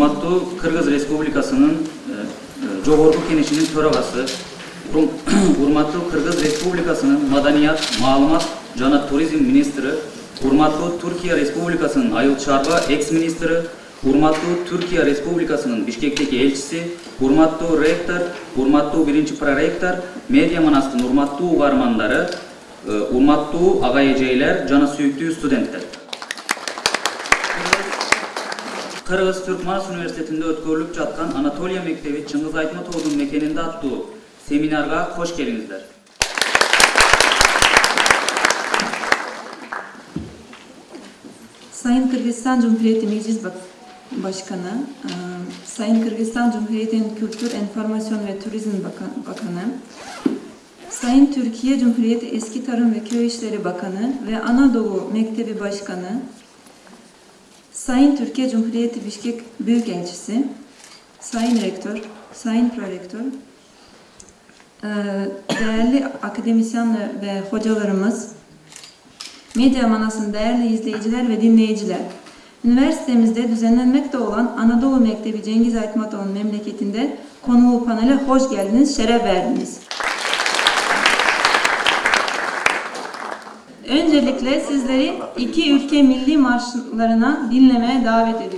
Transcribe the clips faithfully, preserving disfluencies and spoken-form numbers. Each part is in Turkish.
Urmattуу Kırgız Respublikasının Jogorku Kenişinin töragası, Urmattуу Kırgız Respublikasının Madaniyat, Malumat jana Turizm Ministri, Urmattуу Türkiye Respublikasının Ayıl Çarba Ex-Ministri, Urmattуу Türkiye Respublikasının Bişkek'teki elçisi, Urmattуу Rektör, Urmattуу birinci Prorektor, Media Manastın Urmattуу ugarmanları, Urmattуу agayeceyler, jana süyüktüğü studentler. Kırgız Türk Manas Üniversitesi'nde ötkörülüp жатқан Anatolia Mektebi Çıngiz Aytmatov'un mekeninde attığı seminarga hoş geldinizler. Sayın Kırgızistan Cumhuriyeti Meclis Başkanı, Sayın Kırgızistan Cumhuriyeti'nin Kültür, Enformasyon ve Turizm Bakanı, Sayın Türkiye Cumhuriyeti Eski Tarım ve Köy İşleri Bakanı ve Anadolu Mektebi Başkanı, Sayın Türkiye Cumhuriyeti Bişkek Büyükelçisi, Sayın Rektör, Sayın Prorektör, değerli akademisyen ve hocalarımız, Medya Manas'ın değerli izleyiciler ve dinleyiciler, üniversitemizde düzenlenmekte olan Anadolu Mektebi Cengiz Aytmatov'un memleketinde konulu panele hoş geldiniz, şeref verdiniz. Öncelikle sizleri iki ülke milli marşlarına dinlemeye davet ediyorum.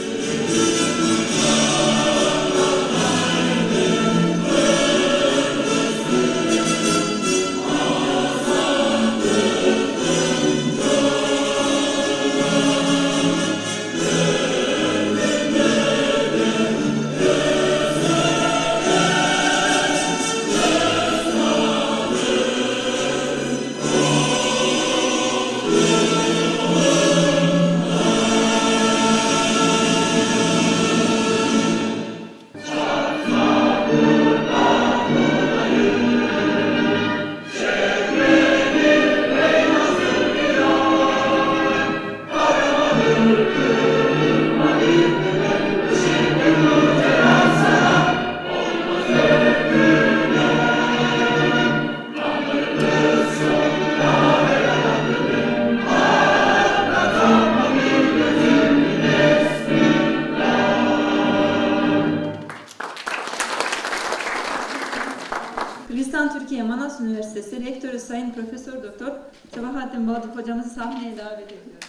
Kırgızistan Türkiye Manas Üniversitesi Rektörü Sayın Profesör Doktor Sabahattin Balık hocamızı sahneye davet ediyoruz.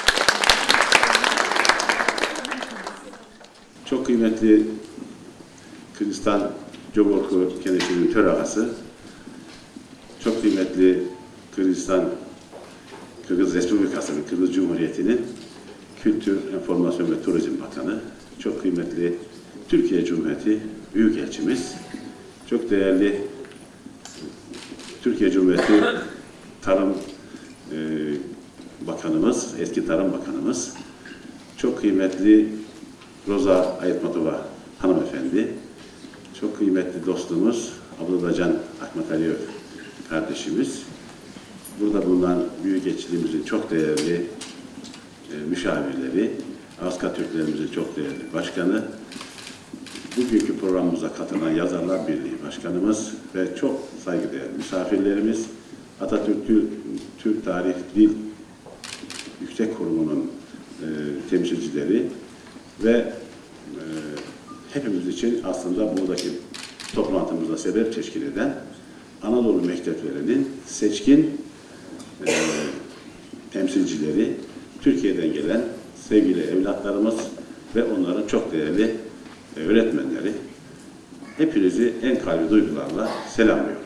Çok kıymetli Kırgızistan Jogorku Kenişinin töragası, çok kıymetli Kırgızistan Kırgız Respublikası'nın, Kırgız Cumhuriyeti'nin Kültür, Enformasyon ve Turizm Bakanı, çok kıymetli Türkiye Cumhuriyeti Büyükelçimiz, çok değerli Türkiye Cumhuriyeti Tarım e, Bakanımız, eski Tarım Bakanımız, çok kıymetli Roza Aytmatova hanımefendi, çok kıymetli dostumuz Abdülbacan Ahmetaliyev kardeşimiz, burada bulunan Büyükelçiliğimizin çok değerli e, müşavirleri, Aska Türklerimizin çok değerli başkanı, bugünkü programımıza katılan Yazarlar Birliği Başkanımız ve çok saygıdeğer misafirlerimiz, Atatürk Türk Tarih Dil Yüksek Kurumu'nun e, temsilcileri ve e, hepimiz için aslında buradaki toplantımıza sebep teşkil eden Anadolu mekteplerinin seçkin e, temsilcileri, Türkiye'den gelen sevgili evlatlarımız ve onların çok değerli öğretmenleri, hepinizi en kalbi duygularla selamlıyorum.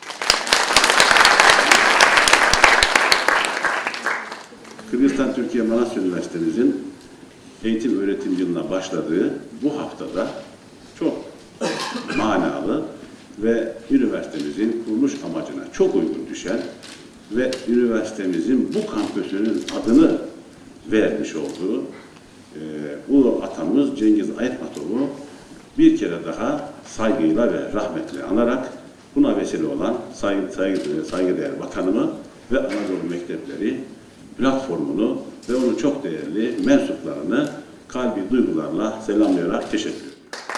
Kırgızistan Türkiye Manas Üniversitemizin eğitim öğretim yılına başladığı bu haftada çok manalı ve üniversitemizin kuruluş amacına çok uygun düşen ve üniversitemizin bu kampüsünün adını vermiş olduğu e, Ulu atamız Cengiz Aytmatov'u bir kere daha saygıyla ve rahmetle anarak buna vesile olan saygı, saygı, saygıdeğer bakanımı ve Anadolu Mektepleri platformunu ve onun çok değerli mensuplarını kalbi duygularla selamlayarak teşekkür ederim.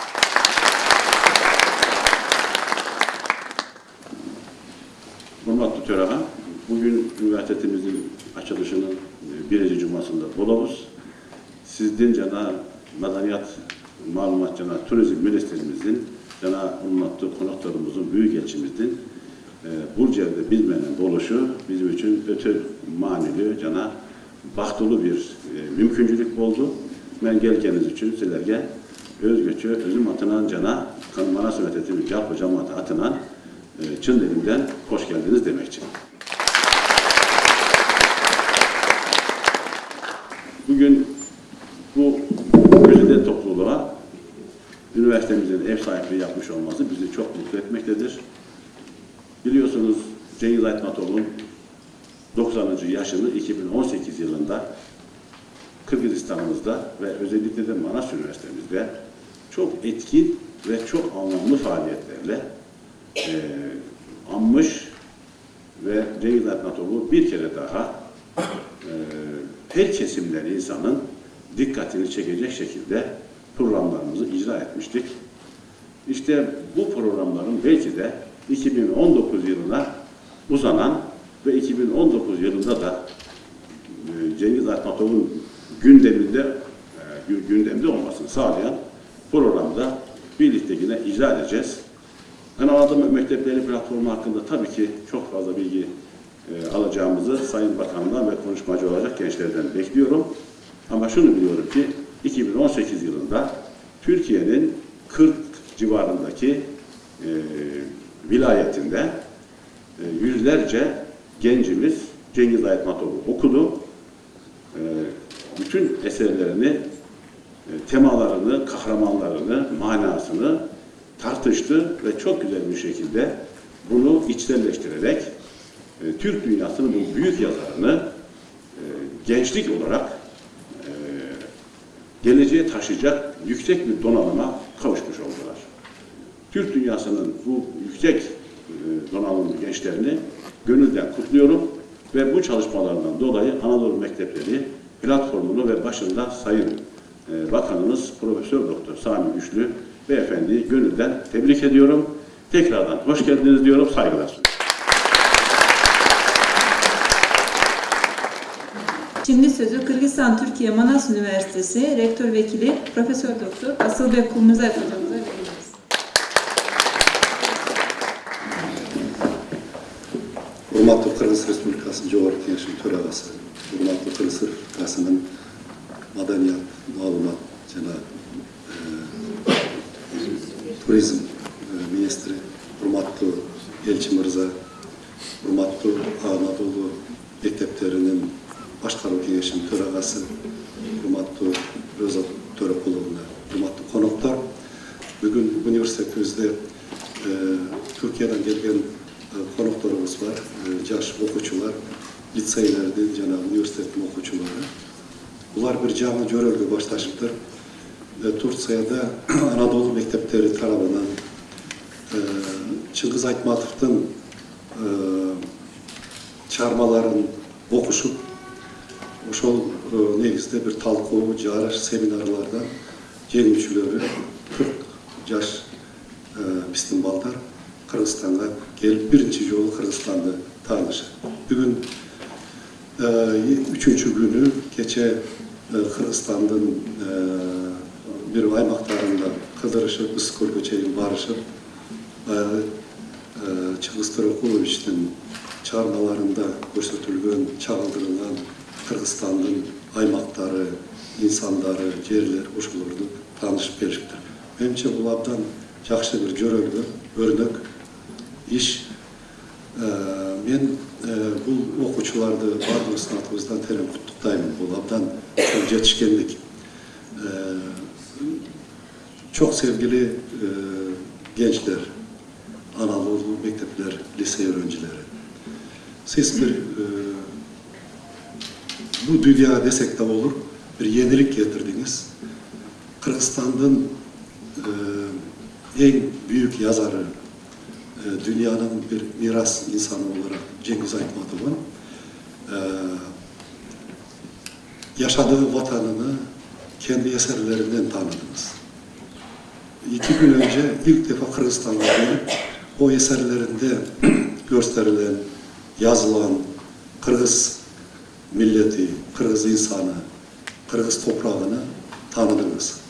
Hürmetli Töreğe, bugün üniversitemizin açılışının birinci cumasında bolabız. Sizden cana Madaniyat, Malumat Cana Turizm Ministerimizin, Cana Ummatlı Konaklarımızın Büyükelçimizin e, Burca'da bilmenen oluşu bizim için öte manili, cana bahtolu bir e, mümküncülük oldu. Ben gelkeniz için sizlerge özgöçü, özüm atınan cana, kanımana sünnetimi yapı cemaati atınan e, çın dilimden hoş geldiniz demek için. Bugün bu güzide topluluğa üniversitemizin ev sahipliği yapmış olması bizi çok mutlu etmektedir. Biliyorsunuz Cengiz Aytmatoğlu'nun doksanıncı yaşını iki bin on sekiz yılında Kırgızistan'ımızda ve özellikle de Manas Üniversitemizde çok etkin ve çok anlamlı faaliyetlerle e, anmış ve Cengiz Aytmatoğlu bir kere daha e, her kesimden insanın dikkatini çekecek şekilde programlarımızı icra etmiştik. İşte bu programların belki de iki bin on dokuz yılına uzanan ve iki bin on dokuz yılında da e, Cengiz Aytmatoğlu'nun gündeminde e, gündemde olmasını sağlayan programda birlikte yine icra edeceğiz. Yani Anadolu Mektepleri platformu hakkında tabii ki çok fazla bilgi e, alacağımızı Sayın Bakan'dan ve konuşmacı olacak gençlerden bekliyorum. Ama şunu biliyorum ki iki bin on sekiz yılında Türkiye'nin kırk civarındaki e, vilayetinde e, yüzlerce gencimiz Cengiz Aytmatoğlu okudu. E, bütün eserlerini, e, temalarını, kahramanlarını, manasını tartıştı ve çok güzel bir şekilde bunu içselleştirerek e, Türk dünyasının bu büyük yazarını e, gençlik olarak e, geleceğe taşıyacak yüksek bir donanıma kavuşmuş oldular. Türk dünyasının bu yüksek e, donanımlı gençlerini gönülden kutluyorum ve bu çalışmalarından dolayı Anadolu Mektepleri platformunu ve başında Sayın e, Bakanımız Profesör Doktor Sami Güçlü Beyefendi'yi gönülden tebrik ediyorum. Tekrardan hoş geldiniz diyorum, saygılar sunuyorum. Şimdi sözü Kırgızistan Türkiye Manas Üniversitesi Rektör Vekili Profesör Doktor Asılbek Kumuzay hocamıza veriyoruz. Hurmatlı Kırgız Respublikası Jogorku Kengesinin Төрағасы, hurmatlı Kırgız Respublikasının Madaniyat, Malumat jana e, Turizm e, Ministri, hurmatlı Elçi Mırza, hurmatlı Anadolu Mekteplerinin Başkaru Kengesinin Төрағасы, hurmatlı Rıza Törekulовna, hurmatlı konuklar. Bugün üniversitemizde e, Türkiye'den gelgen e, konuklarımız var, e, yaş okuçular, liseylerden jana üniversitetin okuçuları. Bular bir canlı görevge başlaşıptır. E, Türkiye'de Anadolu Mektepleri tarafından e, Cengiz Aytmatov'un e, çarmaların okuşup oşol e, negizde bir talkoo, jarış, seminarlardan jengүүчүлөрү kırk yaş e, bizim balдар Kırgızistan'a gelip birinci yolu Kırgızistan'da tanışır. Bugün e, üçüncü günü geçe e, Kırgızistan'ın e, bir aymaklarında kıdırışıp, Iskol-Göçey'in barışıp e, e, Cengiz Törekulович'in çağrılarında göstertilgen, çağıldırılan Kırgızistan'ın aymakları, insanları, yerler, oşularını tanışıp beriptir. Menimçe bulardan yaxşı bir görevli, örnek iş. E, men e, bu okuçularda bardıq sınatımızdan terim kutluktayım. Bulardan çok yetişkenlik. E, çok sevgili e, gençler, Anadolu mektepler, lise öğrencileri. Siz bir e, bu dünya desek de olur, bir yenilik getirdiniz. Kırgızistan'ın e, en büyük yazarı, e, dünyanın bir miras insanı olarak Cengiz Aytmatov'un e, yaşadığı vatanını kendi eserlerinden tanıdınız. İki gün önce ilk defa Kırgızistan'a gelip o eserlerinde gösterilen, yazılan Kırgız milleti, Kırgız insanı, Kırgız toprağını tanıdınız.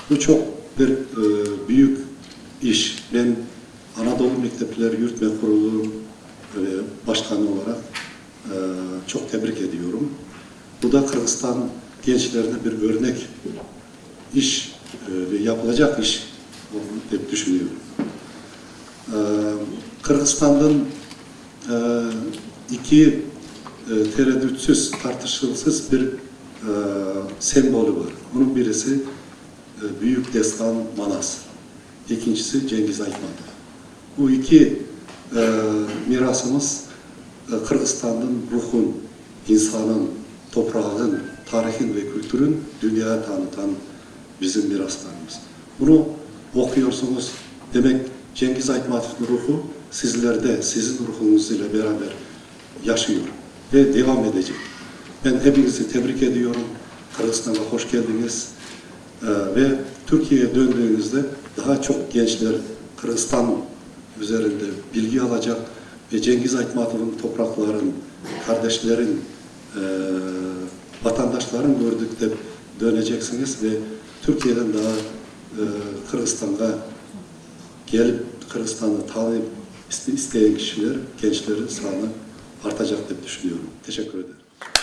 Bu çok bir e, büyük iş. Ben Anadolu Mektepleri Yürütme Kurulu e, Başkanı olarak e, çok tebrik ediyorum. Bu da Kırgızistan gençlerine bir örnek iş e, ve yapılacak iş olduğunu hep düşünüyorum. E, Kırgızistan'ın e, iki e, tereddütsüz, tartışılsız bir e, sembolü var. Bunun birisi e, Büyük Destan Manas, ikincisi Cengiz Aytmatov. Bu iki e, mirasımız e, Kırgızistan'ın ruhun, insanın, toprağın, tarihin ve kültürün dünyaya tanıtan bizim miraslarımız. Bunu okuyorsunuz, demek Cengiz Aytmatov'un ruhu sizlerde, sizin ruhunuz ile beraber yaşıyor ve devam edecek. Ben hepinizi tebrik ediyorum. Kırgızistan'a hoş geldiniz. Ee, ve Türkiye'ye döndüğünüzde daha çok gençler Kırgızistan üzerinde bilgi alacak ve Cengiz Aytmatov'un toprakların, kardeşlerin, e, vatandaşların gördükte döneceksiniz ve Türkiye'den daha e, Kırgızistan'a gelip Kırgızistan'ı tanıyıp isteyen kişiler, gençlerin sayısı artacak diye düşünüyorum. Teşekkür ederim.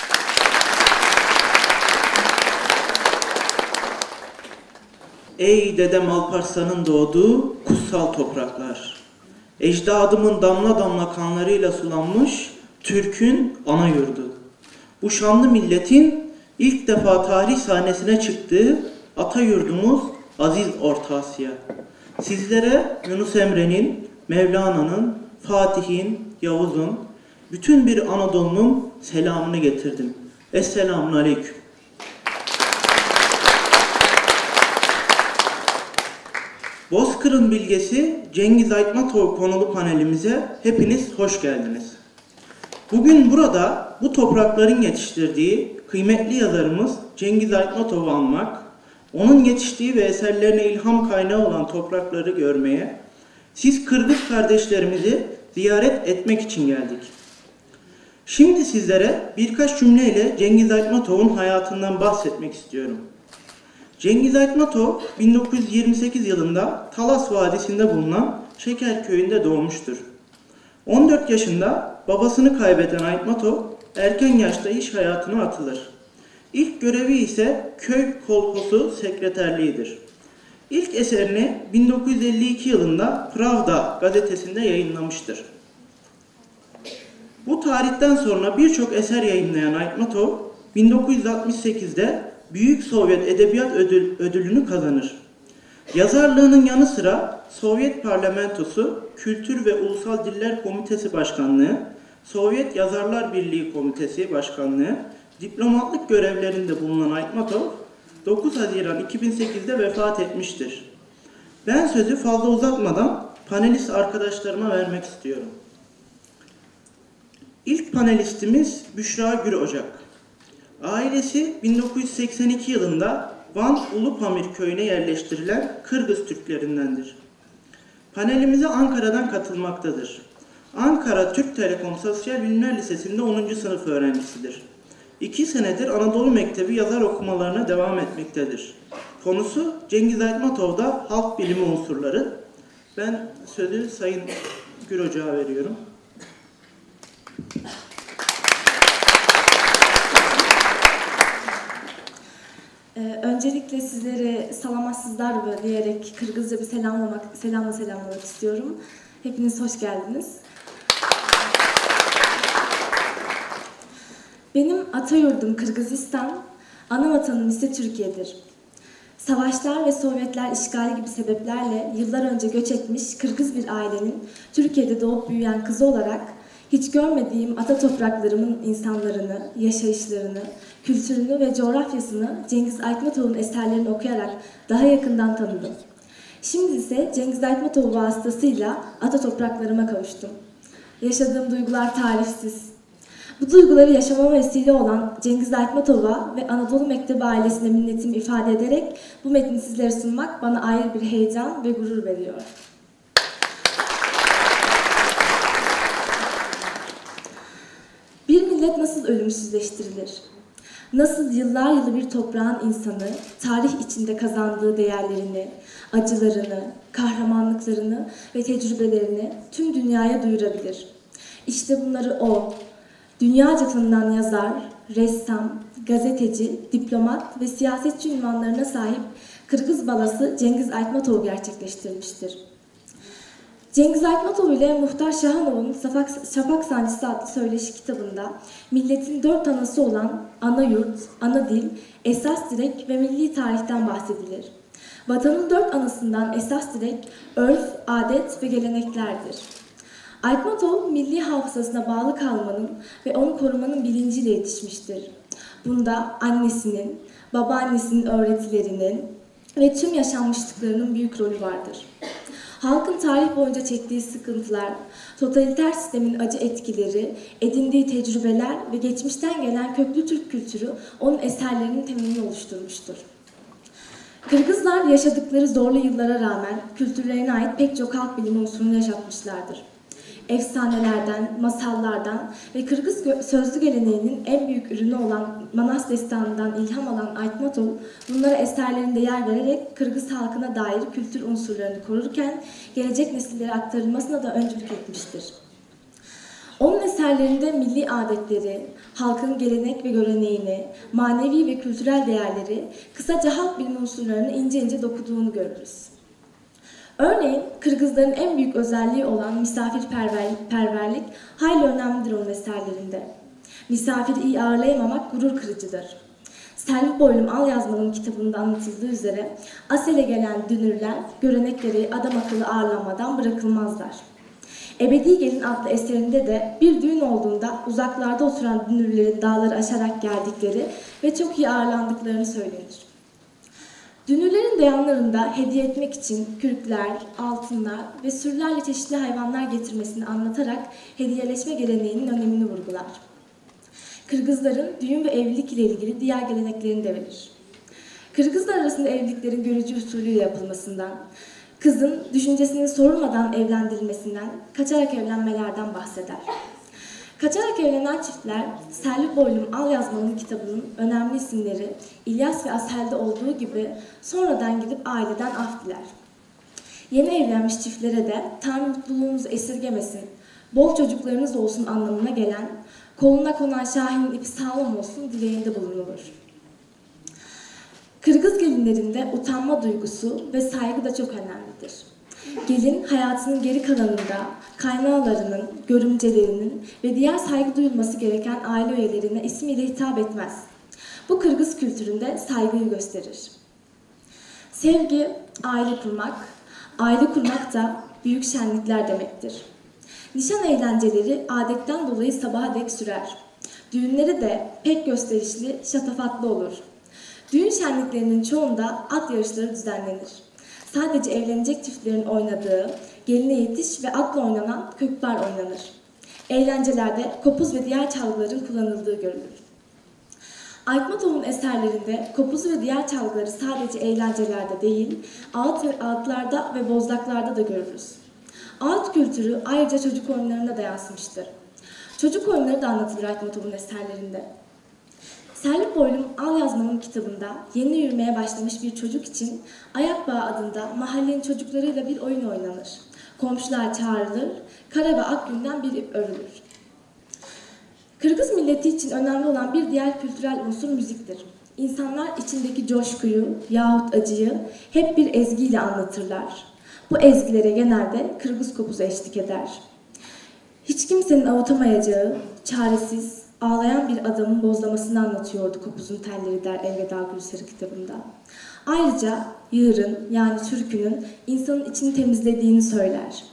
Ey dedem Alparslan'ın doğduğu kutsal topraklar. Ecdadımın damla damla kanlarıyla sulanmış Türk'ün ana yurdu. Bu şanlı milletin ilk defa tarih sahnesine çıktığı ata yurdumuz aziz Orta Asya. Sizlere Yunus Emre'nin, Mevlana'nın, Fatih'in, Yavuz'un, bütün bir Anadolu'nun selamını getirdim. Esselamun Aleyküm. Bozkır'ın bilgesi Cengiz Aytmatov konulu panelimize hepiniz hoş geldiniz. Bugün burada bu toprakların yetiştirdiği kıymetli yazarımız Cengiz Aytmatov'u anmak, onun yetiştiği ve eserlerine ilham kaynağı olan toprakları görmeye, siz Kırgız kardeşlerimizi ziyaret etmek için geldik. Şimdi sizlere birkaç cümleyle Cengiz Aytmatov'un hayatından bahsetmek istiyorum. Cengiz Aytmatov bin dokuz yüz yirmi sekiz yılında Talas Vadisi'nde bulunan Şeker Köyü'nde doğmuştur. on dört yaşında babasını kaybeden Aytmatov erken yaşta iş hayatına atılır. İlk görevi ise köy kolhosu sekreterliğidir. İlk eserini bin dokuz yüz elli iki yılında Pravda gazetesinde yayınlamıştır. Bu tarihten sonra birçok eser yayınlayan Aytmatov bin dokuz yüz altmış sekizde Büyük Sovyet Edebiyat Ödül, Ödülünü kazanır. Yazarlığının yanı sıra Sovyet Parlamentosu Kültür ve Ulusal Diller Komitesi Başkanlığı, Sovyet Yazarlar Birliği Komitesi Başkanlığı, diplomatlık görevlerinde bulunan Aytmatov, dokuz Haziran iki bin sekizde vefat etmiştir. Ben sözü fazla uzatmadan panelist arkadaşlarıma vermek istiyorum. İlk panelistimiz Büşra Gürocak. Ailesi bin dokuz yüz seksen iki yılında Van Ulupamir köyüne yerleştirilen Kırgız Türklerindendir. Panelimize Ankara'dan katılmaktadır. Ankara Türk Telekom Sosyal Bilimler Lisesi'nde onuncu sınıf öğrencisidir. İki senedir Anadolu Mektebi yazar okumalarına devam etmektedir. Konusu Cengiz Aytmatov'da halk bilimi unsurları. Ben sözü Sayın Gürocak'a veriyorum. Ee, öncelikle sizleri salamatsızlar diyerek Kırgızca bir selamlamak, selamla selamlamak istiyorum. Hepiniz hoş geldiniz. Benim ata yurdum Kırgızistan, ana vatanım ise Türkiye'dir. Savaşlar ve Sovyetler işgali gibi sebeplerle yıllar önce göç etmiş Kırgız bir ailenin Türkiye'de doğup büyüyen kızı olarak hiç görmediğim ata topraklarımın insanlarını, yaşayışlarını, kültürünü ve coğrafyasını Cengiz Aytmatov'un eserlerini okuyarak daha yakından tanıdım. Şimdi ise Cengiz Aytmatov vasıtasıyla ata topraklarıma kavuştum. Yaşadığım duygular tarifsiz. Bu duyguları yaşamama vesile olan Cengiz Aytmatov'a ve Anadolu Mektebi ailesine minnetimi ifade ederek bu metni sizlere sunmak bana ayrı bir heyecan ve gurur veriyor. Bir millet nasıl ölümsüzleştirilir? Nasıl yıllar yılı bir toprağın insanı, tarih içinde kazandığı değerlerini, acılarını, kahramanlıklarını ve tecrübelerini tüm dünyaya duyurabilir. İşte bunları o, dünyaca tanınan yazar, ressam, gazeteci, diplomat ve siyasetçi unvanlarına sahip Kırgız balası Cengiz Aytmatov gerçekleştirmiştir. Cengiz Aytmatov ile Muhtar Şahanov'un Şafak Sancısı adlı söyleşi kitabında milletin dört anası olan ana yurt, ana dil, esas direk ve milli tarihten bahsedilir. Vatanın dört anasından esas direk, örf, adet ve geleneklerdir. Aytmatov, milli hafızasına bağlı kalmanın ve onu korumanın bilinciyle yetişmiştir. Bunda annesinin, babaannesinin öğretilerinin ve tüm yaşanmışlıklarının büyük rolü vardır. Halkın tarih boyunca çektiği sıkıntılar, totaliter sistemin acı etkileri, edindiği tecrübeler ve geçmişten gelen köklü Türk kültürü onun eserlerinin temelini oluşturmuştur. Kırgızlar yaşadıkları zorlu yıllara rağmen kültürlerine ait pek çok halk bilimi unsurunu yaşatmışlardır. Efsanelerden, masallardan ve Kırgız sözlü geleneğinin en büyük ürünü olan Manas Destanı'ndan ilham alan Aytmatov, bunlara eserlerinde yer vererek Kırgız halkına dair kültür unsurlarını korurken gelecek nesillere aktarılmasına da öncülük etmiştir. Onun eserlerinde milli adetleri, halkın gelenek ve göreneğini, manevi ve kültürel değerleri, kısaca halk bilimi unsurlarını ince ince dokuduğunu görürüz. Örneğin Kırgızların en büyük özelliği olan misafirperverlik perverlik hayli önemlidir onun eserlerinde. Misafiri iyi ağırlayamamak gurur kırıcıdır. Selvi Boylum Al Yazmalım kitabında anlatıldığı üzere asele gelen dünürler görenekleri adam akıllı ağırlamadan bırakılmazlar. Ebedi Gelin adlı eserinde de bir düğün olduğunda uzaklarda oturan dünürlerin dağları aşarak geldikleri ve çok iyi ağırlandıklarını söylenir. Dünürlerin de yanlarında hediye etmek için kürkler, altınlar ve sürülerle çeşitli hayvanlar getirmesini anlatarak hediyeleşme geleneğinin önemini vurgular. Kırgızların düğün ve evlilik ile ilgili diğer geleneklerini de verir. Kırgızlar arasında evliliklerin görücü usulüyle yapılmasından, kızın düşüncesinin sorulmadan evlendirilmesinden, kaçarak evlenmelerden bahseder. Kaçarak evlenen çiftler, Selvi Boylum Al Yazmalım kitabının önemli isimleri İlyas ve Asel'de olduğu gibi sonradan gidip aileden af diler. Yeni evlenmiş çiftlere de Tanrı mutluluğunuzu esirgemesin, bol çocuklarınız olsun anlamına gelen, koluna konan şahinin ipi sağlam olsun dileğinde bulunulur. Kırgız gelinlerinde utanma duygusu ve saygı da çok önemlidir. Gelin hayatının geri kalanında kaynağlarının, görümcelerinin ve diğer saygı duyulması gereken aile üyelerine ismiyle hitap etmez. Bu Kırgız kültüründe saygıyı gösterir. Sevgi, aile kurmak, aile kurmak da büyük şenlikler demektir. Nişan eğlenceleri adetten dolayı sabaha dek sürer. Düğünleri de pek gösterişli, şatafatlı olur. Düğün şenliklerinin çoğunda at yarışları düzenlenir. Sadece evlenecek çiftlerin oynadığı, geline yetiş ve atla oynanan kökbar oynanır. Eğlencelerde kopuz ve diğer çalgıların kullanıldığı görülür. Aytmatov'un eserlerinde kopuz ve diğer çalgıları sadece eğlencelerde değil, ağıt ve ağıtlarda ve bozdaklarda da görürüz. Ağıt kültürü ayrıca çocuk oyunlarına da yansımıştır. Çocuk oyunları da anlatılır Aytmatov'un eserlerinde. Selvi Boylum Al Yazmalım kitabında yeni yürümeye başlamış bir çocuk için Ayak Bağı adında mahallenin çocuklarıyla bir oyun oynanır. Komşular çağrılır, kara ve ak günden bir ip örülür. Kırgız milleti için önemli olan bir diğer kültürel unsur müziktir. İnsanlar içindeki coşkuyu yahut acıyı hep bir ezgiyle anlatırlar. Bu ezgilere genelde Kırgız kopuzu eşlik eder. Hiç kimsenin avutamayacağı, çaresiz, ağlayan bir adamın bozlamasını anlatıyordu Kopuz'un Telleri der Elveda Gülsarı kitabında. Ayrıca yığırın yani türkünün insanın içini temizlediğini söyler.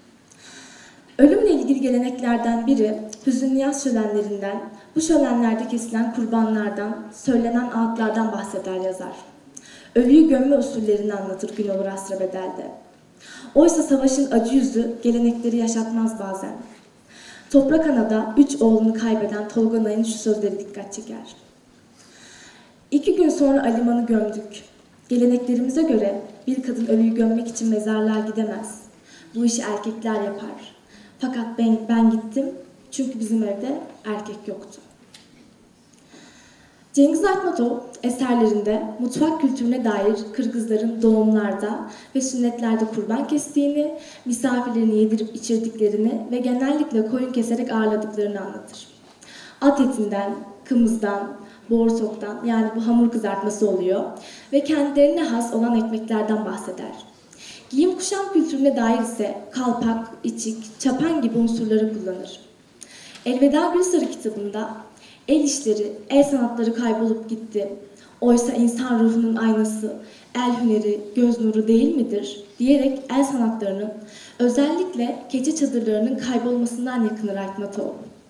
Ölümle ilgili geleneklerden biri hüzünlü yaz şölenlerinden, bu şölenlerde kesilen kurbanlardan, söylenen ağıtlardan bahseder yazar. Ölüyü gömme usullerini anlatır Günolur Asra Bedel'de. Oysa savaşın acı yüzü gelenekleri yaşatmaz bazen. Toprak Ana'da üç oğlunu kaybeden Tolga Nay'ın şu sözleri dikkat çeker. İki gün sonra Aliman'ı gömdük. Geleneklerimize göre bir kadın ölüyü gömmek için mezarlığa gidemez. Bu işi erkekler yapar. Fakat ben, ben gittim çünkü bizim evde erkek yoktu. Cengiz Aytmatov eserlerinde mutfak kültürüne dair Kırgızların doğumlarda ve sünnetlerde kurban kestiğini, misafirlerini yedirip içirdiklerini ve genellikle koyun keserek ağırladıklarını anlatır. At etinden, kımızdan, boğursoktan yani bu hamur kızartması oluyor ve kendilerine has olan ekmeklerden bahseder. Giyim kuşam kültürüne dair ise kalpak, içik, çapan gibi unsurları kullanır. Elveda Gülsarı kitabında el işleri, el sanatları kaybolup gitti. Oysa insan ruhunun aynası, el hüneri, göz nuru değil midir? Diyerek el sanatlarının, özellikle keçe çadırlarının kaybolmasından yakınır Aytmatov.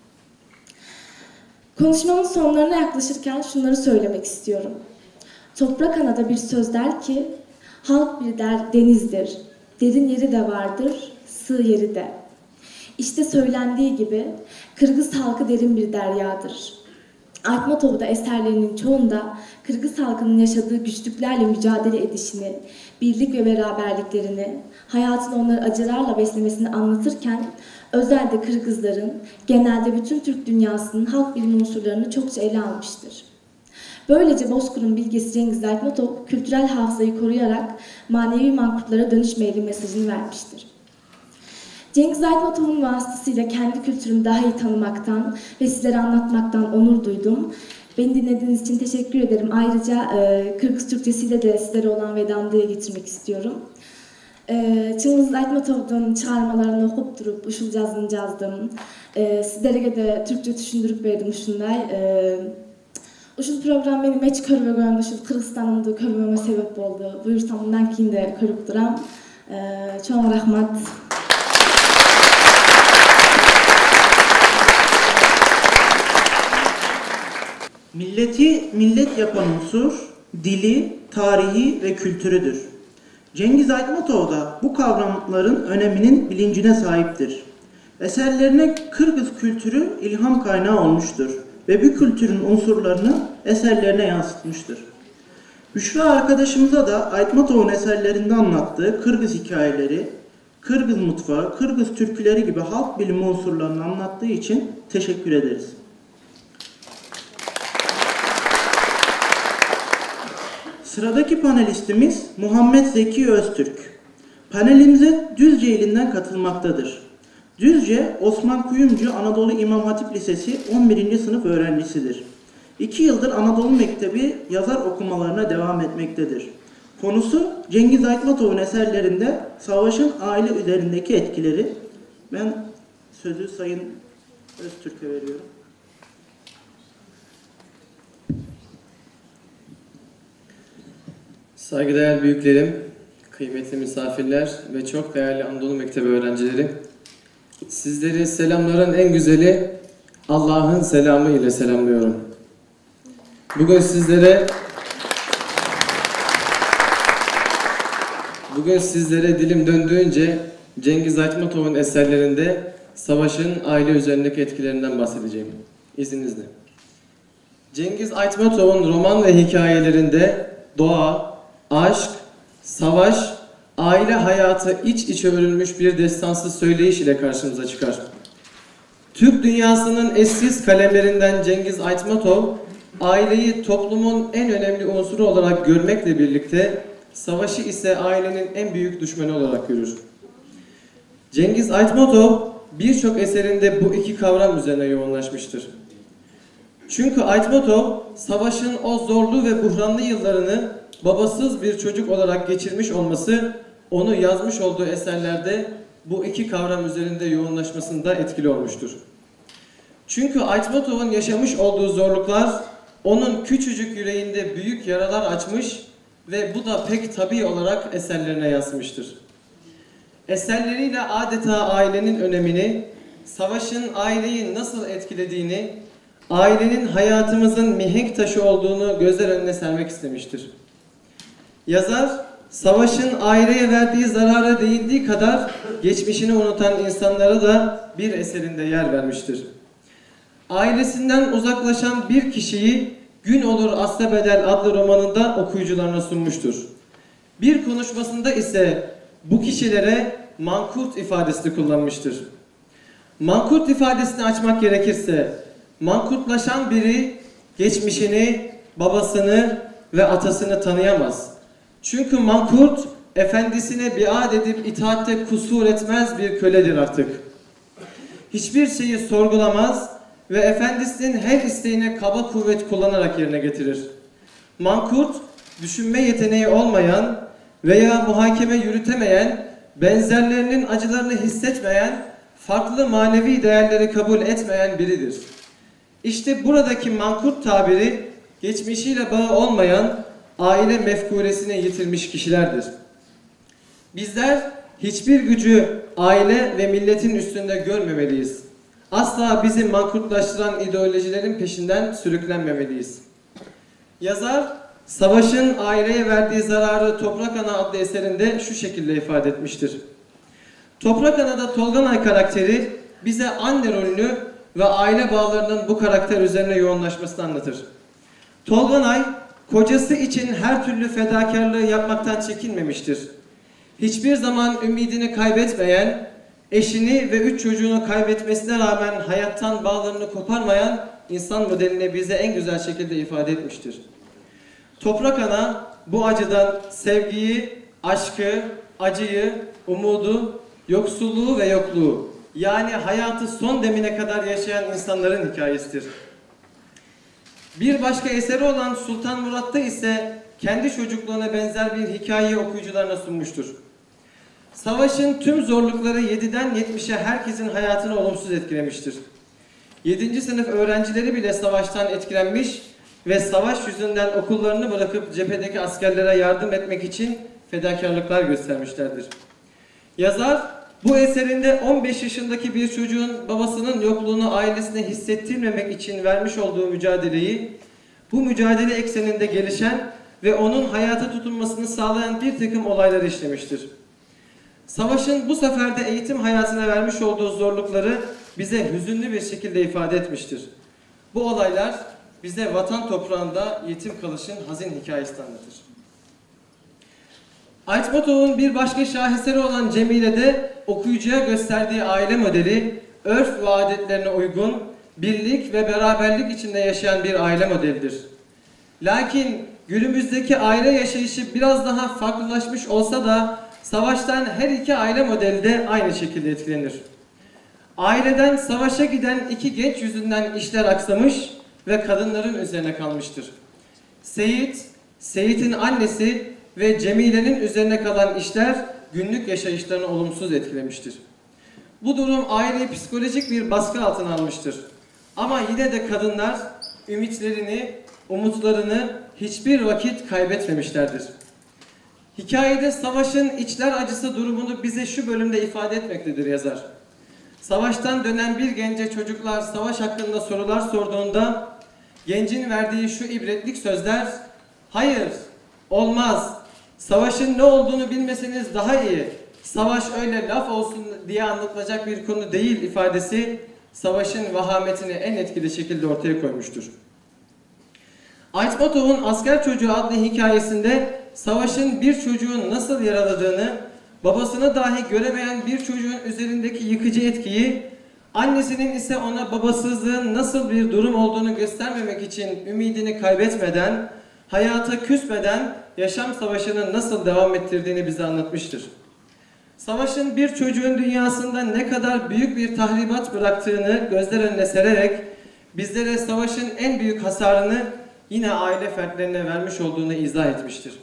Konuşmamın sonlarına yaklaşırken şunları söylemek istiyorum. Toprak Ana'da bir söz der ki, halk bir der denizdir, derin yeri de vardır, sığ yeri de. İşte söylendiği gibi Kırgız halkı derin bir deryadır. Aytmatov da eserlerinin çoğunda Kırgız halkının yaşadığı güçlüklerle mücadele edişini, birlik ve beraberliklerini, hayatın onları acılarla beslemesini anlatırken özelde Kırgızların, genelde bütün Türk dünyasının halk bilimi unsurlarını çokça ele almıştır. Böylece Bozkır'ın bilgesi Cengiz Aytmatov, kültürel hafızayı koruyarak manevi mankutlara dönüşmeyelim mesajını vermiştir. Cengiz Aytmatov'un vasıtasıyla kendi kültürümü daha iyi tanımaktan ve sizlere anlatmaktan onur duydum. Beni dinlediğiniz için teşekkür ederim. Ayrıca e, Kırgız Türkçesiyle de sizlere olan vedamı dile getirmek istiyorum. E, Cengiz Aytmatov'un çağırmalarını okup durup uşul yazını yazdım. E, sizlere de Türkçe düşündürüp verdim şunday. E, uşul program beni meç körüve gördü, uşul Kırgızstan'ımda körüveme sebep oldu. Buyursam bundan keyin de körüp duram. E, Çoğun rahmat. Milleti millet yapan unsur, dili, tarihi ve kültürüdür. Cengiz Aytmatov da bu kavramların öneminin bilincine sahiptir. Eserlerine Kırgız kültürü ilham kaynağı olmuştur ve bu kültürün unsurlarını eserlerine yansıtmıştır. Büşra arkadaşımıza da Aytmatov'un eserlerinde anlattığı Kırgız hikayeleri, Kırgız mutfağı, Kırgız türküleri gibi halk bilimi unsurlarını anlattığı için teşekkür ederiz. Sıradaki panelistimiz Muhammed Zeki Öztürk. Panelimize Düzce ilinden katılmaktadır. Düzce, Osman Kuyumcu Anadolu İmam Hatip Lisesi on birinci sınıf öğrencisidir. İki yıldır Anadolu Mektebi yazar okumalarına devam etmektedir. Konusu Cengiz Aytmatov'un eserlerinde savaşın aile üzerindeki etkileri. Ben sözü Sayın Öztürk'e veriyorum. Saygıdeğer büyüklerim, kıymetli misafirler ve çok değerli Anadolu Mektebi öğrencileri, sizleri selamların en güzeli Allah'ın selamı ile selamlıyorum. Bugün sizlere bugün sizlere dilim döndüğünce Cengiz Aytmatov'un eserlerinde savaşın aile üzerindeki etkilerinden bahsedeceğim. İzninizle. Cengiz Aytmatov'un roman ve hikayelerinde doğa, aşk, savaş, aile hayatı iç içe örülmüş bir destansız söyleyiş ile karşımıza çıkar. Türk dünyasının eşsiz kalemlerinden Cengiz Aytmatov, aileyi toplumun en önemli unsuru olarak görmekle birlikte, savaşı ise ailenin en büyük düşmanı olarak görür. Cengiz Aytmatov, birçok eserinde bu iki kavram üzerine yoğunlaşmıştır. Çünkü Aytmatov, savaşın o zorlu ve buhranlı yıllarını babasız bir çocuk olarak geçirmiş olması, onu yazmış olduğu eserlerde bu iki kavram üzerinde yoğunlaşmasında etkili olmuştur. Çünkü Aytmatov'un yaşamış olduğu zorluklar, onun küçücük yüreğinde büyük yaralar açmış ve bu da pek tabii olarak eserlerine yansımıştır. Eserleriyle adeta ailenin önemini, savaşın aileyi nasıl etkilediğini, ailenin hayatımızın mihenk taşı olduğunu gözler önüne sermek istemiştir. Yazar, savaşın aileye verdiği zarara değindiği kadar geçmişini unutan insanlara da bir eserinde yer vermiştir. Ailesinden uzaklaşan bir kişiyi Gün Olur Asla Bedel adlı romanında okuyucularına sunmuştur. Bir konuşmasında ise bu kişilere mankurt ifadesini kullanmıştır. Mankurt ifadesini açmak gerekirse, mankurtlaşan biri geçmişini, babasını ve atasını tanıyamaz. Çünkü mankurt, efendisine biat edip itaatte kusur etmez bir köledir artık. Hiçbir şeyi sorgulamaz ve efendisinin her isteğine kaba kuvvet kullanarak yerine getirir. Mankurt, düşünme yeteneği olmayan veya muhakeme yürütemeyen, benzerlerinin acılarını hissetmeyen, farklı manevi değerleri kabul etmeyen biridir. İşte buradaki mankurt tabiri, geçmişiyle bağı olmayan, aile mefkuresini yitirmiş kişilerdir. Bizler hiçbir gücü aile ve milletin üstünde görmemeliyiz. Asla bizi mankurtlaştıran ideolojilerin peşinden sürüklenmemeliyiz. Yazar, savaşın aileye verdiği zararı Toprak Ana adlı eserinde şu şekilde ifade etmiştir. Toprak Ana'da Tolganay karakteri bize anne rolünü ve aile bağlarının bu karakter üzerine yoğunlaşmasını anlatır. Tolganay, kocası için her türlü fedakarlığı yapmaktan çekinmemiştir. Hiçbir zaman ümidini kaybetmeyen, eşini ve üç çocuğunu kaybetmesine rağmen hayattan bağlarını koparmayan insan modelini bize en güzel şekilde ifade etmiştir. Toprak Ana bu acıdan sevgiyi, aşkı, acıyı, umudu, yoksulluğu ve yokluğu, yani hayatı son demine kadar yaşayan insanların hikayesidir. Bir başka eseri olan Sultan Murat'ta ise kendi çocukluğuna benzer bir hikayeyi okuyucularına sunmuştur. Savaşın tüm zorlukları yediden yetmişe herkesin hayatını olumsuz etkilemiştir. yedinci sınıf öğrencileri bile savaştan etkilenmiş ve savaş yüzünden okullarını bırakıp cephedeki askerlere yardım etmek için fedakarlıklar göstermişlerdir. Yazar, bu eserinde on beş yaşındaki bir çocuğun babasının yokluğunu ailesine hissettirmemek için vermiş olduğu mücadeleyi, bu mücadele ekseninde gelişen ve onun hayata tutunmasını sağlayan bir takım olayları işlemiştir. Savaşın bu sefer de eğitim hayatına vermiş olduğu zorlukları bize hüzünlü bir şekilde ifade etmiştir. Bu olaylar bize vatan toprağında yetim kalışın hazin hikayesini anlatır. Aytmatov'un bir başka şaheseri olan Cemile'de okuyucuya gösterdiği aile modeli, örf ve adetlerine uygun, birlik ve beraberlik içinde yaşayan bir aile modelidir. Lakin günümüzdeki aile yaşayışı biraz daha farklılaşmış olsa da savaştan her iki aile modeli de aynı şekilde etkilenir. Aileden savaşa giden iki genç yüzünden işler aksamış ve kadınların üzerine kalmıştır. Seyit, Seyit'in annesi ve Cemile'nin üzerine kalan işler günlük yaşayışlarını olumsuz etkilemiştir. Bu durum aileyi psikolojik bir baskı altına almıştır. Ama yine de kadınlar ümitlerini, umutlarını hiçbir vakit kaybetmemişlerdir. Hikayede savaşın içler acısı durumunu bize şu bölümde ifade etmektedir yazar. Savaştan dönen bir gence çocuklar savaş hakkında sorular sorduğunda gencin verdiği şu ibretlik sözler, "Hayır, olmaz. Savaşın ne olduğunu bilmeseniz daha iyi. Savaş öyle laf olsun diye anlatılacak bir konu değil" ifadesi savaşın vahametini en etkili şekilde ortaya koymuştur. Aytmatov'un Asker Çocuğu adlı hikayesinde savaşın bir çocuğun nasıl yaraladığını, babasını dahi göremeyen bir çocuğun üzerindeki yıkıcı etkiyi, annesinin ise ona babasızlığın nasıl bir durum olduğunu göstermemek için ümidini kaybetmeden, hayata küsmeden yaşam savaşını nasıl devam ettirdiğini bize anlatmıştır. Savaşın bir çocuğun dünyasında ne kadar büyük bir tahribat bıraktığını gözler önüne sererek bizlere savaşın en büyük hasarını yine aile fertlerine vermiş olduğunu izah etmiştir.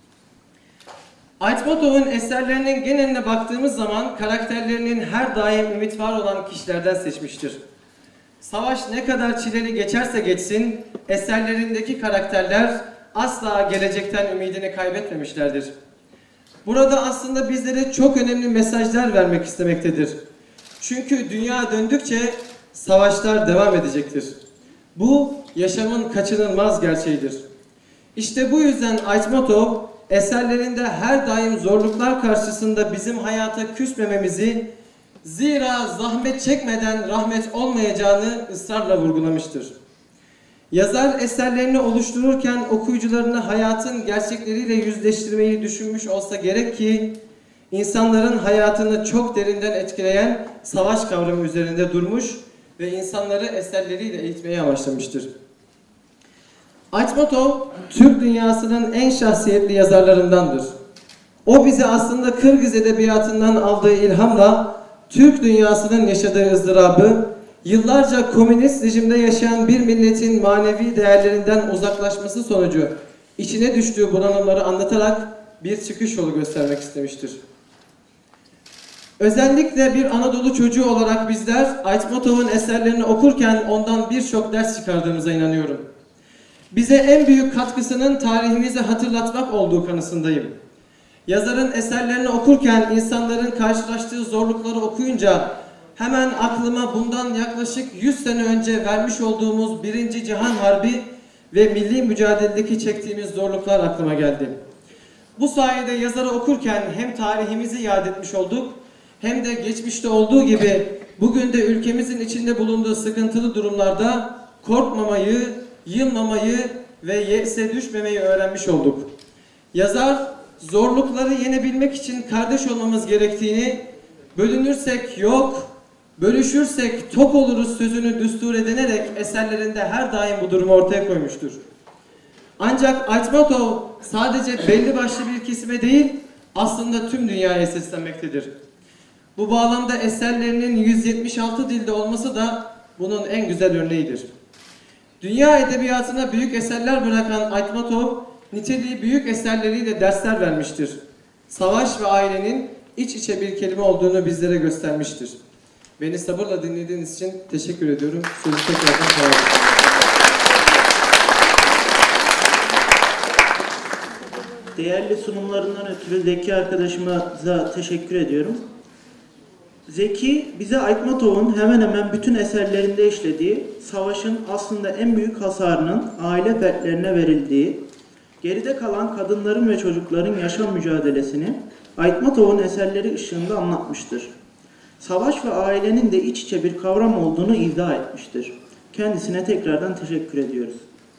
Aytmatov'un eserlerinin geneline baktığımız zaman karakterlerinin her daim ümit var olan kişilerden seçmiştir. Savaş ne kadar çileli geçerse geçsin, eserlerindeki karakterler asla gelecekten ümidini kaybetmemişlerdir. Burada aslında bizlere çok önemli mesajlar vermek istemektedir. Çünkü dünya döndükçe savaşlar devam edecektir. Bu yaşamın kaçınılmaz gerçeğidir. İşte bu yüzden Aytmatov eserlerinde her daim zorluklar karşısında bizim hayata küsmememizi, zira zahmet çekmeden rahmet olmayacağını ısrarla vurgulamıştır. Yazar eserlerini oluştururken okuyucularını hayatın gerçekleriyle yüzleştirmeyi düşünmüş olsa gerek ki insanların hayatını çok derinden etkileyen savaş kavramı üzerinde durmuş ve insanları eserleriyle eğitmeye amaçlamıştır. Aytmatov, Türk dünyasının en şahsiyetli yazarlarındandır. O bize aslında Kırgız edebiyatından aldığı ilhamla Türk dünyasının yaşadığı ızdırabı, yıllarca komünist rejimde yaşayan bir milletin manevi değerlerinden uzaklaşması sonucu içine düştüğü bunalımları anlatarak bir çıkış yolu göstermek istemiştir. Özellikle bir Anadolu çocuğu olarak bizler Aytmatov'un eserlerini okurken ondan birçok ders çıkardığımıza inanıyorum. Bize en büyük katkısının tarihimizi hatırlatmak olduğu kanısındayım. Yazarın eserlerini okurken insanların karşılaştığı zorlukları okuyunca hemen aklıma bundan yaklaşık yüz sene önce vermiş olduğumuz Birinci Cihan Harbi ve milli mücadeledeki çektiğimiz zorluklar aklıma geldi. Bu sayede yazarı okurken hem tarihimizi yad etmiş olduk, hem de geçmişte olduğu gibi bugün de ülkemizin içinde bulunduğu sıkıntılı durumlarda korkmamayı, yılmamayı ve yese düşmemeyi öğrenmiş olduk. Yazar, zorlukları yenebilmek için kardeş olmamız gerektiğini, bölünürsek yok, bölüşürsek tok oluruz sözünü düstur edinerek eserlerinde her daim bu durumu ortaya koymuştur. Ancak Aytmatov sadece belli başlı bir kesime değil, aslında tüm dünyaya seslenmektedir. Bu bağlamda eserlerinin yüz yetmiş altı dilde olması da bunun en güzel örneğidir. Dünya edebiyatına büyük eserler bırakan Aytmatov, niteliği büyük eserleriyle dersler vermiştir. Savaş ve ailenin iç içe bir kelime olduğunu bizlere göstermiştir. Beni sabırla dinlediğiniz için teşekkür ediyorum. Sözü tekrardan devam. Değerli sunumlarından ötürü Zeki arkadaşımıza teşekkür ediyorum. Zeki, bize Aytmatov'un hemen hemen bütün eserlerinde işlediği, savaşın aslında en büyük hasarının aile fertlerine verildiği, geride kalan kadınların ve çocukların yaşam mücadelesini Aytmatov'un eserleri ışığında anlatmıştır. Savaş ve ailenin de iç içe bir kavram olduğunu izah etmiştir. Kendisine tekrardan teşekkür ediyoruz.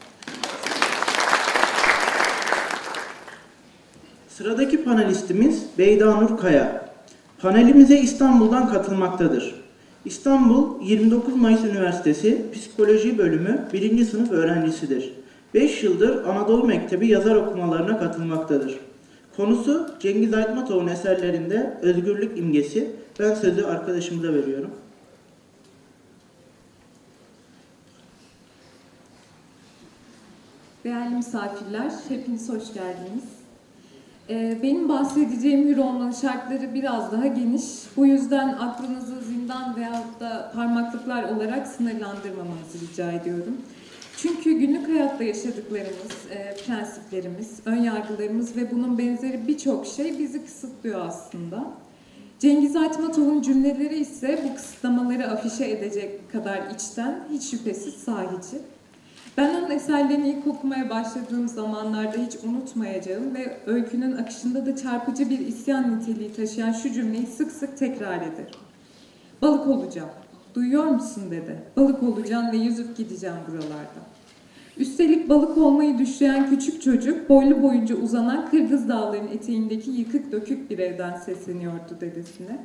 Sıradaki panelistimiz Beyda Nur Kaya. Panelimize İstanbul'dan katılmaktadır. İstanbul yirmi dokuz Mayıs Üniversitesi Psikoloji Bölümü birinci sınıf öğrencisidir. beş yıldır Anadolu Mektebi yazar okumalarına katılmaktadır. Konusu Cengiz Aytmatov'un eserlerinde özgürlük imgesi. Ben sözü arkadaşımıza veriyorum. Değerli misafirler, hepiniz hoş geldiniz. Benim bahsedeceğim hür olmanın şartları biraz daha geniş. Bu yüzden aklınızı zindan veyahut da parmaklıklar olarak sınırlandırmamanızı rica ediyorum. Çünkü günlük hayatta yaşadıklarımız, prensiplerimiz, önyargılarımız ve bunun benzeri birçok şey bizi kısıtlıyor aslında. Cengiz Aytmatov'un cümleleri ise bu kısıtlamaları afişe edecek kadar içten, hiç şüphesiz sahici. Ben onun eserlerini ilk okumaya başladığım zamanlarda hiç unutmayacağım ve öykünün akışında da çarpıcı bir isyan niteliği taşıyan şu cümleyi sık sık tekrar eder. Balık olacağım, duyuyor musun dedi. Balık olacağım ve yüzüp gideceğim buralarda. Üstelik balık olmayı düşleyen küçük çocuk boylu boyunca uzanan Kırgız Dağları'nın eteğindeki yıkık dökük bir evden sesleniyordu dedesine.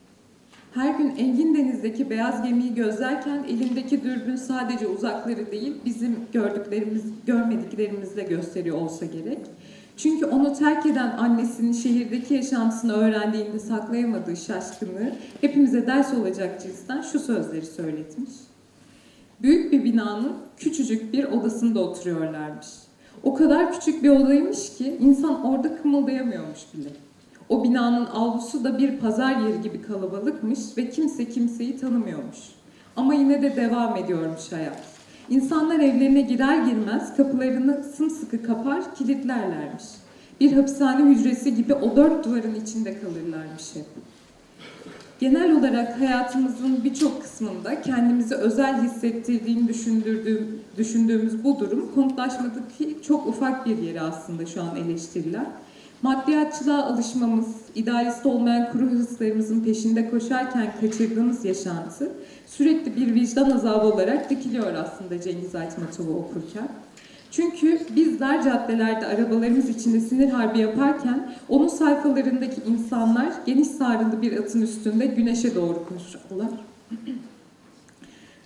Her gün Engin Deniz'deki beyaz gemiyi gözlerken elindeki dürbün sadece uzakları değil, bizim gördüklerimiz, görmediklerimizle gösteriyor olsa gerek. Çünkü onu terk eden annesinin şehirdeki yaşantısını öğrendiğinde saklayamadığı şaşkınlığı hepimize ders olacak cinsten şu sözleri söyletmiş. Büyük bir binanın küçücük bir odasında oturuyorlarmış. O kadar küçük bir odaymış ki insan orada kımıldayamıyormuş bile. O binanın avlusu da bir pazar yeri gibi kalabalıkmış ve kimse kimseyi tanımıyormuş. Ama yine de devam ediyormuş hayat. İnsanlar evlerine girer girmez kapılarını sımsıkı kapar, kilitlerlermiş. Bir hapishane hücresi gibi o dört duvarın içinde kalırlarmış hep. Genel olarak hayatımızın birçok kısmında kendimizi özel hissettirdiğini düşündürdüğüm, düşündüğümüz bu durum konutlaşmadaki çok ufak bir yeri aslında şu an eleştiriler. Maddiyatçılığa alışmamız, idealist olmayan kuru hırslarımızın peşinde koşarken kaçırdığımız yaşantı sürekli bir vicdan azabı olarak dikiliyor aslında Cengiz Aytmatov'u okurken. Çünkü bizler caddelerde arabalarımız içinde sinir harbi yaparken onun sayfalarındaki insanlar geniş sarılı bir atın üstünde güneşe doğru koşuyorlar.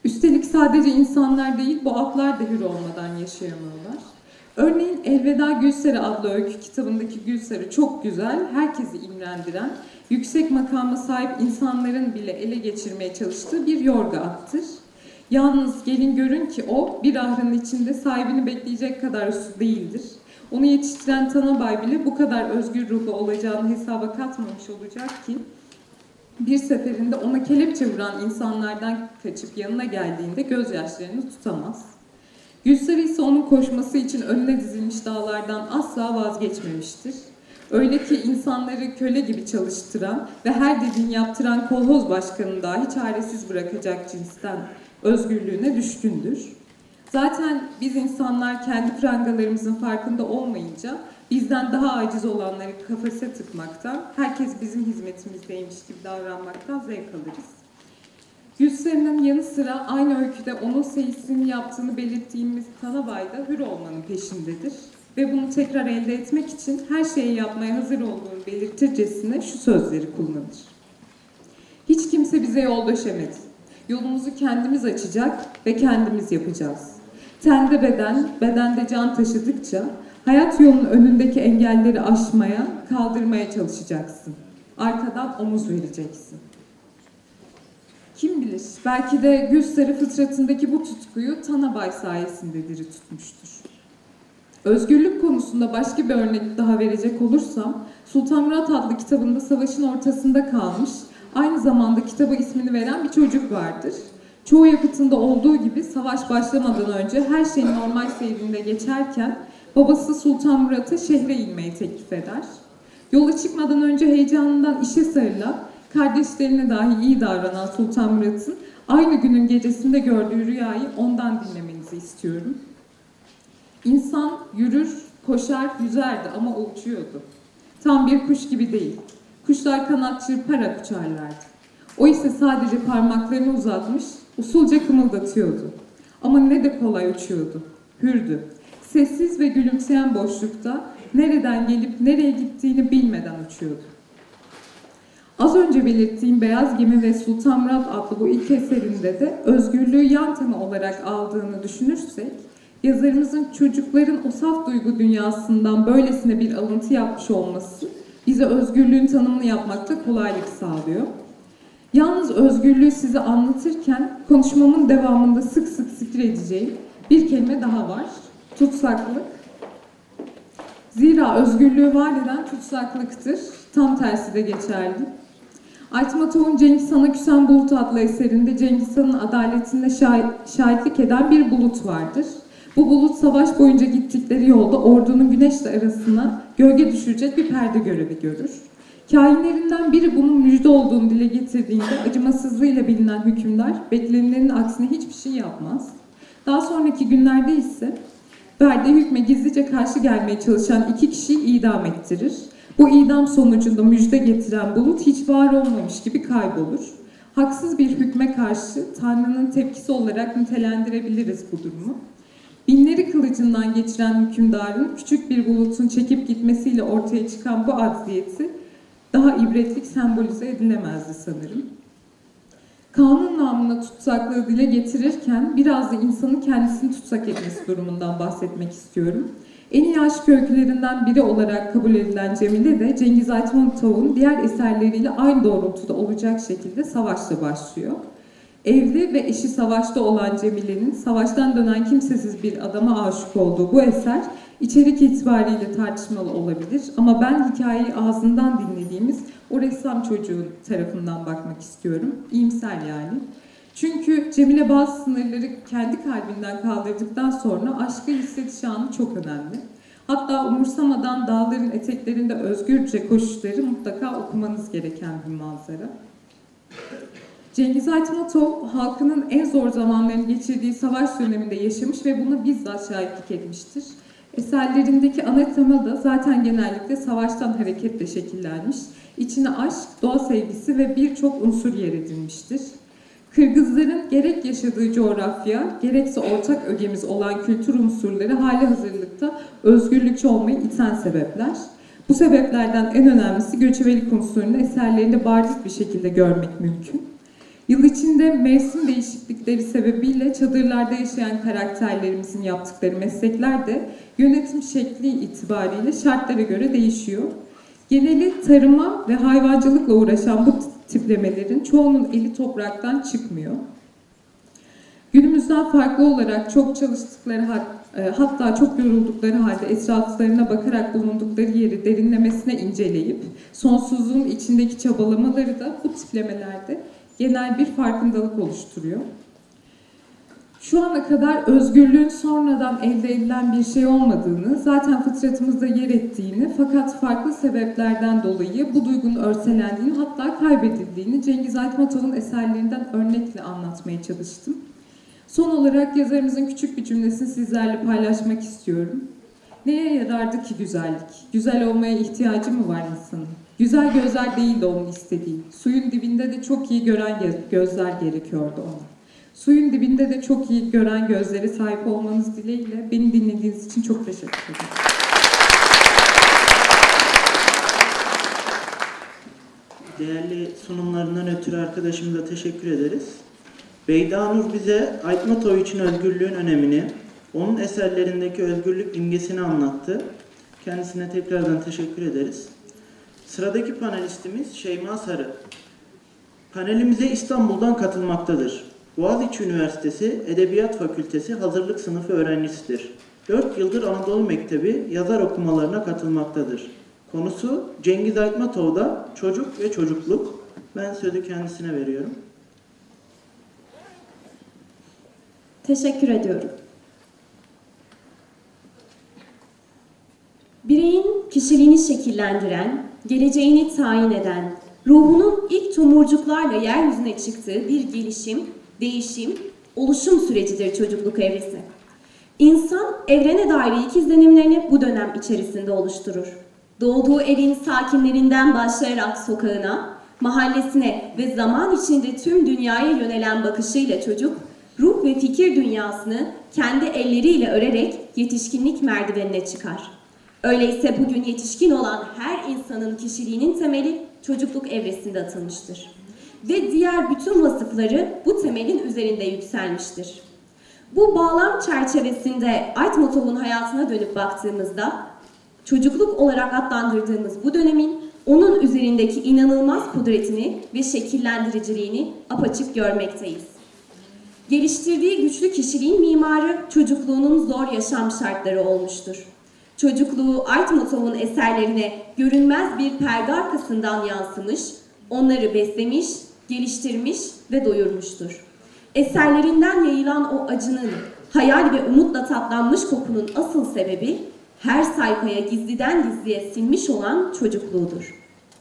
Üstelik sadece insanlar değil, bu atlar da hür olmadan yaşayamıyorlar. Örneğin Elveda Gülser'e adlı öykü kitabındaki Gülser'i çok güzel, herkesi imrendiren, yüksek makama sahip insanların bile ele geçirmeye çalıştığı bir yorga attır. Yalnız gelin görün ki o bir ahırın içinde sahibini bekleyecek kadar uslu değildir. Onu yetiştiren Tanabay bile bu kadar özgür ruhlu olacağını hesaba katmamış olacak ki bir seferinde ona kelepçe vuran insanlardan kaçıp yanına geldiğinde gözyaşlarını tutamaz. Gülser ise onun koşması için önüne dizilmiş dağlardan asla vazgeçmemiştir. Öyle ki insanları köle gibi çalıştıran ve her dediğini yaptıran kolhoz başkanını dahi çaresiz bırakacak cinsten özgürlüğüne düşkündür. Zaten biz insanlar kendi prangalarımızın farkında olmayınca bizden daha aciz olanları kafese tıkmaktan, herkes bizim hizmetimizdeymiş gibi davranmaktan zevk alırız. Gülser'in yanı sıra aynı öyküde onun seyisini yaptığını belirttiğimiz Tanabay da hür olmanın peşindedir. Ve bunu tekrar elde etmek için her şeyi yapmaya hazır olduğunu belirtircesine şu sözleri kullanır. Hiç kimse bize yol döşemedi. Yolumuzu kendimiz açacak ve kendimiz yapacağız. Tende beden, bedende can taşıdıkça hayat yolunun önündeki engelleri aşmaya, kaldırmaya çalışacaksın. Arkadan omuz vereceksin. Kim bilir, belki de Gülser'i fıtratındaki bu tutkuyu Tanabay sayesinde diri tutmuştur. Özgürlük konusunda başka bir örnek daha verecek olursam, Sultan Murat adlı kitabında savaşın ortasında kalmış, aynı zamanda kitaba ismini veren bir çocuk vardır. Çoğu yapıtında olduğu gibi savaş başlamadan önce her şeyin normal seyrinde geçerken babası Sultan Murat'a şehre inmeyi teklif eder. Yola çıkmadan önce heyecanından işe sarılan, kardeşlerine dahi iyi davranan Sultan Murat'ın aynı günün gecesinde gördüğü rüyayı ondan dinlemenizi istiyorum. İnsan yürür, koşar, yüzerdi ama o uçuyordu. Tam bir kuş gibi değil. Kuşlar kanat çırparak uçarlardı. O ise sadece parmaklarını uzatmış, usulca kımıldatıyordu. Ama ne de kolay uçuyordu. Hürdü. Sessiz ve gülümseyen boşlukta nereden gelip nereye gittiğini bilmeden uçuyordu. Az önce belirttiğim Beyaz Gemi ve Sultan Murat adlı bu ilk eserinde de özgürlüğü yan tema olarak aldığını düşünürsek, yazarımızın çocukların o saf duygu dünyasından böylesine bir alıntı yapmış olması bize özgürlüğün tanımını yapmakta kolaylık sağlıyor. Yalnız özgürlüğü size anlatırken konuşmamın devamında sık sık zikredeceğim bir kelime daha var. Tutsaklık. Zira özgürlüğü vaat eden tutsaklıktır. Tam tersi de geçerli. Aytmatov'un Cengiz Han'a Küsen Bulut adlı eserinde Cengiz Han'ın adaletinde şahitlik eden bir bulut vardır. Bu bulut savaş boyunca gittikleri yolda ordunun güneşle arasına gölge düşürecek bir perde görevi görür. Kâhinlerinden biri bunun müjde olduğunu dile getirdiğinde acımasızlığıyla bilinen hükümdar beklenenin aksine hiçbir şey yapmaz. Daha sonraki günlerde ise verdiği hükme gizlice karşı gelmeye çalışan iki kişiyi idam ettirir. Bu idam sonucunda müjde getiren bulut hiç var olmamış gibi kaybolur. Haksız bir hükme karşı Tanrı'nın tepkisi olarak nitelendirebiliriz bu durumu. Binleri kılıcından geçiren hükümdarın küçük bir bulutun çekip gitmesiyle ortaya çıkan bu acziyeti daha ibretlik sembolize edilemezdi sanırım. Kanun namına tutsaklığı dile getirirken biraz da insanın kendisini tutsak etmesi durumundan bahsetmek istiyorum. En iyi aşk öykülerinden biri olarak kabul edilen Cemile de Cengiz Aytmatov'un diğer eserleriyle aynı doğrultuda olacak şekilde savaşla başlıyor. Evli ve eşi savaşta olan Cemile'nin savaştan dönen kimsesiz bir adama aşık olduğu bu eser içerik itibariyle tartışmalı olabilir ama ben hikayeyi ağzından dinlediğimiz o ressam çocuğun tarafından bakmak istiyorum. İyimser yani. Çünkü Cemile bazı sınırları kendi kalbinden kaldırdıktan sonra aşkı hissediş anı çok önemli. Hatta umursamadan dağların eteklerinde özgürce koşuşları mutlaka okumanız gereken bir manzara. Cengiz Aytmatov, halkının en zor zamanlarını geçirdiği savaş döneminde yaşamış ve buna bizzat şahitlik etmiştir. Eserlerindeki ana tema da zaten genellikle savaştan hareketle şekillenmiş, içine aşk, doğa sevgisi ve birçok unsur yer edilmiştir. Kırgızların gerek yaşadığı coğrafya, gerekse ortak ögemiz olan kültür unsurları hali hazırlıkta özgürlükçü olmayı iten sebepler. Bu sebeplerden en önemlisi göçebelik unsurunu eserlerinde bariz bir şekilde görmek mümkün. Yıl içinde mevsim değişiklikleri sebebiyle çadırlarda yaşayan karakterlerimizin yaptıkları meslekler de yönetim şekli itibariyle şartlara göre değişiyor. Geneli tarıma ve hayvancılıkla uğraşan bu tiplemelerin çoğunun eli topraktan çıkmıyor. Günümüzden farklı olarak çok çalıştıkları, hatta çok yoruldukları halde etraflarına bakarak bulundukları yeri derinlemesine inceleyip sonsuzluğun içindeki çabalamaları da bu tiplemelerde genel bir farkındalık oluşturuyor. Şu ana kadar özgürlüğün sonradan elde edilen bir şey olmadığını, zaten fıtratımızda yer ettiğini, fakat farklı sebeplerden dolayı bu duygunun örselendiğini, hatta kaybedildiğini Cengiz Aytmatov'un eserlerinden örnekle anlatmaya çalıştım. Son olarak yazarımızın küçük bir cümlesini sizlerle paylaşmak istiyorum. Neye yarardı ki güzellik? Güzel olmaya ihtiyacı mı var insanın? Güzel gözler değil de onun istediği. Suyun dibinde de çok iyi gören gözler gerekiyordu ona. Suyun dibinde de çok iyi gören gözlere sahip olmanız dileğiyle beni dinlediğiniz için çok teşekkür ederim. Değerli sunumlarından ötürü arkadaşımıza teşekkür ederiz. Beyda Nur bize Aytmatov için özgürlüğün önemini, onun eserlerindeki özgürlük imgesini anlattı. Kendisine tekrardan teşekkür ederiz. Sıradaki panelistimiz Şeyma Sarı. Panelimize İstanbul'dan katılmaktadır. Boğaziçi Üniversitesi Edebiyat Fakültesi hazırlık sınıfı öğrencisidir. dört yıldır Anadolu Mektebi yazar okumalarına katılmaktadır. Konusu Cengiz Aytmatov'da çocuk ve çocukluk. Ben sözü kendisine veriyorum. Teşekkür ediyorum. Bireyin kişiliğini şekillendiren, geleceğini tayin eden, ruhunun ilk tomurcuklarla yeryüzüne çıktığı bir gelişim, değişim, oluşum sürecidir çocukluk evresi. İnsan, evrene dair ilk izlenimlerini bu dönem içerisinde oluşturur. Doğduğu evin sakinlerinden başlayarak sokağına, mahallesine ve zaman içinde tüm dünyaya yönelen bakışıyla çocuk, ruh ve fikir dünyasını kendi elleriyle örerek yetişkinlik merdivenine çıkar. Öyleyse bugün yetişkin olan her insanın kişiliğinin temeli çocukluk evresinde atılmıştır. Ve diğer bütün vasıfları bu temelin üzerinde yükselmiştir. Bu bağlam çerçevesinde Aytmatov'un hayatına dönüp baktığımızda, çocukluk olarak adlandırdığımız bu dönemin onun üzerindeki inanılmaz kudretini ve şekillendiriciliğini apaçık görmekteyiz. Geliştirdiği güçlü kişiliğin mimarı çocukluğunun zor yaşam şartları olmuştur. Çocukluğu Aytmatov'un eserlerine görünmez bir perde arkasından yansımış, onları beslemiş, geliştirmiş ve doyurmuştur. Eserlerinden yayılan o acının, hayal ve umutla tatlanmış kokunun asıl sebebi, her sayfaya gizliden gizliye sinmiş olan çocukluğudur.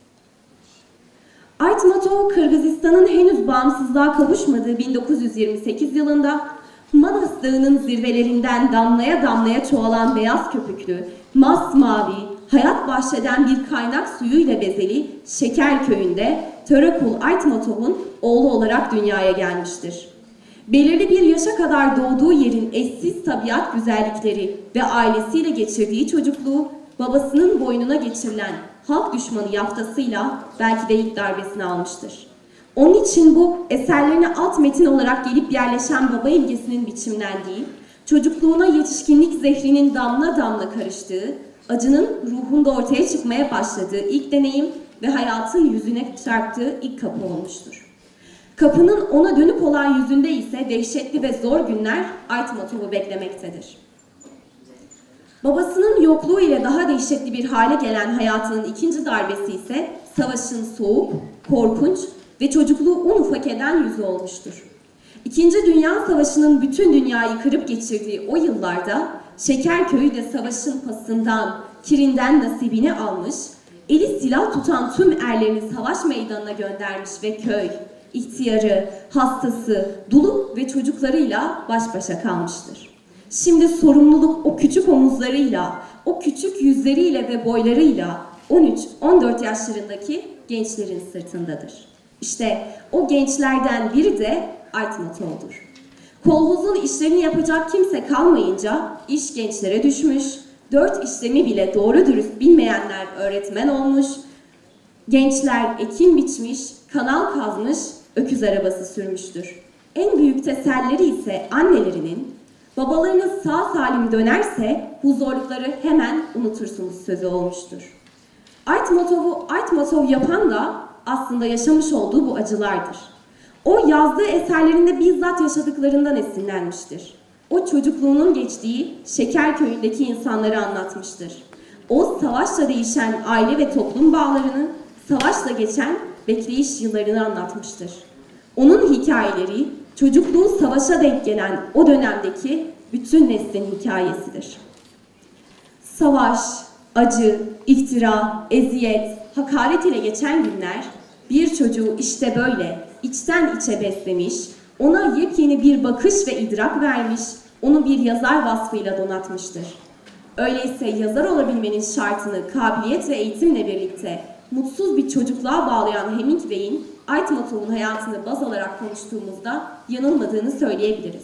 Aytmatov, Kırgızistan'ın henüz bağımsızlığa kavuşmadığı bin dokuz yüz yirmi sekiz yılında Manas Dağı'nın zirvelerinden damlaya damlaya çoğalan beyaz köpüklü, masmavi, hayat bahşeden bir kaynak suyuyla bezeli Şeker Köyü'nde Törekul Aytmatov'un oğlu olarak dünyaya gelmiştir. Belirli bir yaşa kadar doğduğu yerin eşsiz tabiat güzellikleri ve ailesiyle geçirdiği çocukluğu babasının boynuna geçirilen halk düşmanı yaftasıyla belki de ilk darbesini almıştır. Onun için bu eserlerine alt metin olarak gelip yerleşen baba imgesinin biçimlendiği, çocukluğuna yetişkinlik zehrinin damla damla karıştığı, acının ruhunda ortaya çıkmaya başladığı ilk deneyim ve hayatın yüzüne çarptığı ilk kapı olmuştur. Kapının ona dönük olan yüzünde ise dehşetli ve zor günler Aytmatov'u beklemektedir. Babasının yokluğu ile daha dehşetli bir hale gelen hayatının ikinci darbesi ise savaşın soğuk, korkunç ve çocukluğu un ufak eden yüzü olmuştur. İkinci Dünya Savaşı'nın bütün dünyayı kırıp geçirdiği o yıllarda Şekerköy'ü de savaşın pasından, kirinden nasibini almış, eli silah tutan tüm erlerini savaş meydanına göndermiş ve köy, ihtiyarı, hastası, dulu ve çocuklarıyla baş başa kalmıştır. Şimdi sorumluluk o küçük omuzlarıyla, o küçük yüzleriyle ve boylarıyla on üç on dört yaşlarındaki gençlerin sırtındadır. İşte o gençlerden biri de Aytmatov'dur. Kolhozun işlerini yapacak kimse kalmayınca iş gençlere düşmüş, dört işlemi bile doğru dürüst bilmeyenler öğretmen olmuş, gençler ekin biçmiş, kanal kazmış, öküz arabası sürmüştür. En büyük tesellileri ise annelerinin, babalarınız sağ salim dönerse bu zorlukları hemen unutursunuz sözü olmuştur. Aytmatov'u Aytmatov yapan da aslında yaşamış olduğu bu acılardır. O yazdığı eserlerinde bizzat yaşadıklarından esinlenmiştir. O çocukluğunun geçtiği Şekerköy'ündeki insanları anlatmıştır. O savaşla değişen aile ve toplum bağlarını, savaşla geçen bekleyiş yıllarını anlatmıştır. Onun hikayeleri çocukluğu savaşa denk gelen o dönemdeki bütün neslin hikayesidir. Savaş, acı, iftira, eziyet, hakaret ile geçen günler bir çocuğu işte böyle içten içe beslemiş, ona yepyeni bir bakış ve idrak vermiş, onu bir yazar vasfıyla donatmıştır. Öyleyse yazar olabilmenin şartını kabiliyet ve eğitimle birlikte mutsuz bir çocukluğa bağlayan Hemingway'in Aytmatov'un hayatını baz alarak konuştuğumuzda yanılmadığını söyleyebiliriz.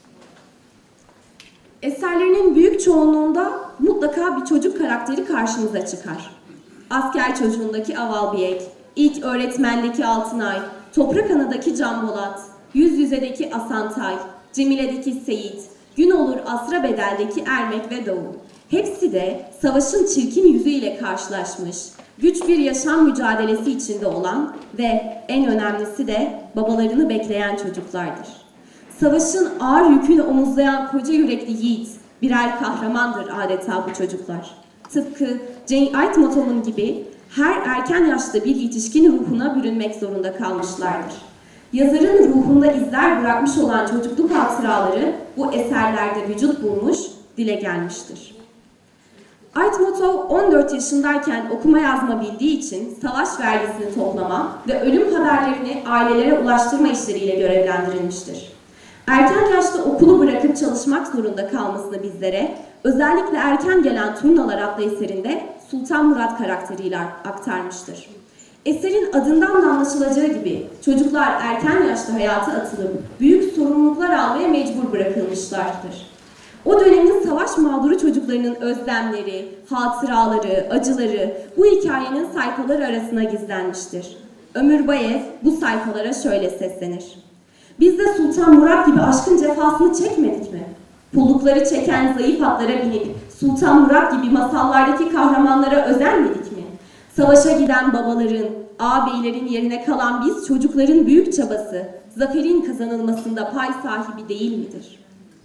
Eserlerinin büyük çoğunluğunda mutlaka bir çocuk karakteri karşımıza çıkar. Asker çocuğundaki Aval Biyek, ilk öğretmendeki Altınay, Toprak Ana'daki Can Bolat, Yüz Yüze'deki Asantay, Cemile'deki Seyit, Gün Olur Asra Bedel'deki Ermek ve Doğu. Hepsi de savaşın çirkin yüzüyle karşılaşmış, güç bir yaşam mücadelesi içinde olan ve en önemlisi de babalarını bekleyen çocuklardır. Savaşın ağır yükünü omuzlayan koca yürekli yiğit, birer kahramandır adeta bu çocuklar. Tıpkı Jane Aytmatov'un gibi her erken yaşta bir yetişkin ruhuna bürünmek zorunda kalmışlardır. Yazarın ruhunda izler bırakmış olan çocukluk hatıraları bu eserlerde vücut bulmuş, dile gelmiştir. Aytmatov on dört yaşındayken okuma yazma bildiği için savaş vergisini toplama ve ölüm haberlerini ailelere ulaştırma işleriyle görevlendirilmiştir. Erken yaşta okulu bırakıp çalışmak zorunda kalmasını bizlere, özellikle erken gelen Turnalar adlı eserinde Sultan Murat karakteriyle aktarmıştır. Eserin adından da anlaşılacağı gibi çocuklar erken yaşta hayata atılıp büyük sorumluluklar almaya mecbur bırakılmışlardır. O dönemin savaş mağduru çocuklarının özlemleri, hatıraları, acıları bu hikayenin sayfaları arasına gizlenmiştir. Ömür Bayev bu sayfalara şöyle seslenir. Biz de Sultan Murat gibi aşkın cefasını çekmedik mi? Pullukları çeken zayıf atlara binip Sultan Murat gibi masallardaki kahramanlara özenmedik mi? Savaşa giden babaların, ağabeylerin yerine kalan biz çocukların büyük çabası, zaferin kazanılmasında pay sahibi değil midir?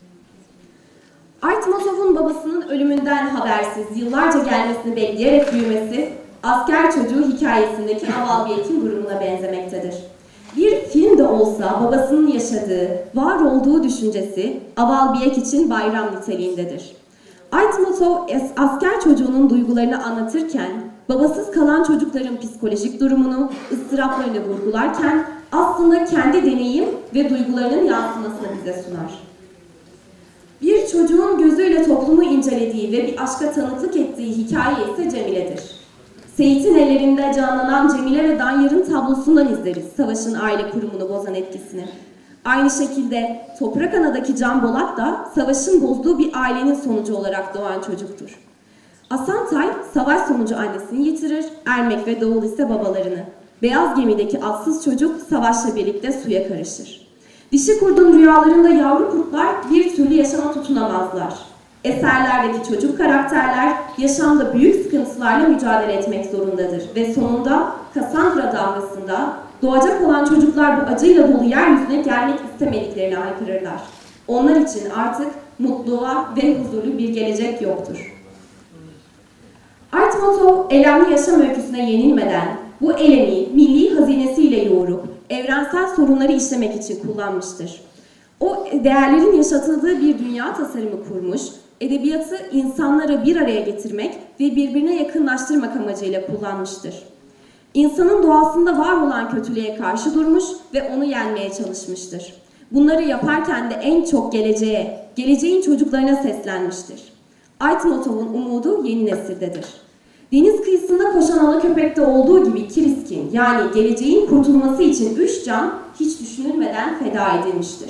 Aytmatov'un babasının ölümünden habersiz yıllarca gelmesini bekleyerek büyümesi, asker çocuğu hikayesindeki Aval Biyek'in durumuna benzemektedir. Bir film de olsa babasının yaşadığı, var olduğu düşüncesi Aval Biyek için bayram niteliğindedir. Aytmatov asker çocuğunun duygularını anlatırken, babasız kalan çocukların psikolojik durumunu, ıstıraplarını vurgularken aslında kendi deneyim ve duygularının yansımasını bize sunar. Bir çocuğun gözüyle toplumu incelediği ve bir aşka tanıklık ettiği hikaye ise Cemile'dir. Seyit'in ellerinde canlanan Cemile ve Danyar'ın tablosundan izleriz savaşın aile kurumunu bozan etkisini. Aynı şekilde Toprak Ana'daki Can Bolat da savaşın bozduğu bir ailenin sonucu olarak doğan çocuktur. Asantay savaş sonucu annesini yitirir, Ermek ve Doğul ise babalarını. Beyaz gemideki atsız çocuk savaşla birlikte suya karışır. Dişi kurdun rüyalarında yavru kurtlar bir türlü yaşama tutunamazlar. Eserlerdeki çocuk karakterler yaşamda büyük sıkıntılarla mücadele etmek zorundadır ve sonunda Kassandra dalgasında doğacak olan çocuklar bu acıyla dolu yeryüzüne gelmek istemediklerini haykırırlar. Onlar için artık mutluğa ve huzurlu bir gelecek yoktur. Aytmatov elemli yaşam öyküsüne yenilmeden bu elemi milli hazinesiyle yoğurup evrensel sorunları işlemek için kullanmıştır. O değerlerin yaşatıldığı bir dünya tasarımı kurmuş, edebiyatı insanlara bir araya getirmek ve birbirine yakınlaştırmak amacıyla kullanmıştır. İnsanın doğasında var olan kötülüğe karşı durmuş ve onu yenmeye çalışmıştır. Bunları yaparken de en çok geleceğe, geleceğin çocuklarına seslenmiştir. Aytmatov'un umudu yeni nesildedir. Deniz kıyısında koşan alaköpekte olduğu gibi Kiriskin, yani geleceğin kurtulması için üç can hiç düşünülmeden feda edilmiştir.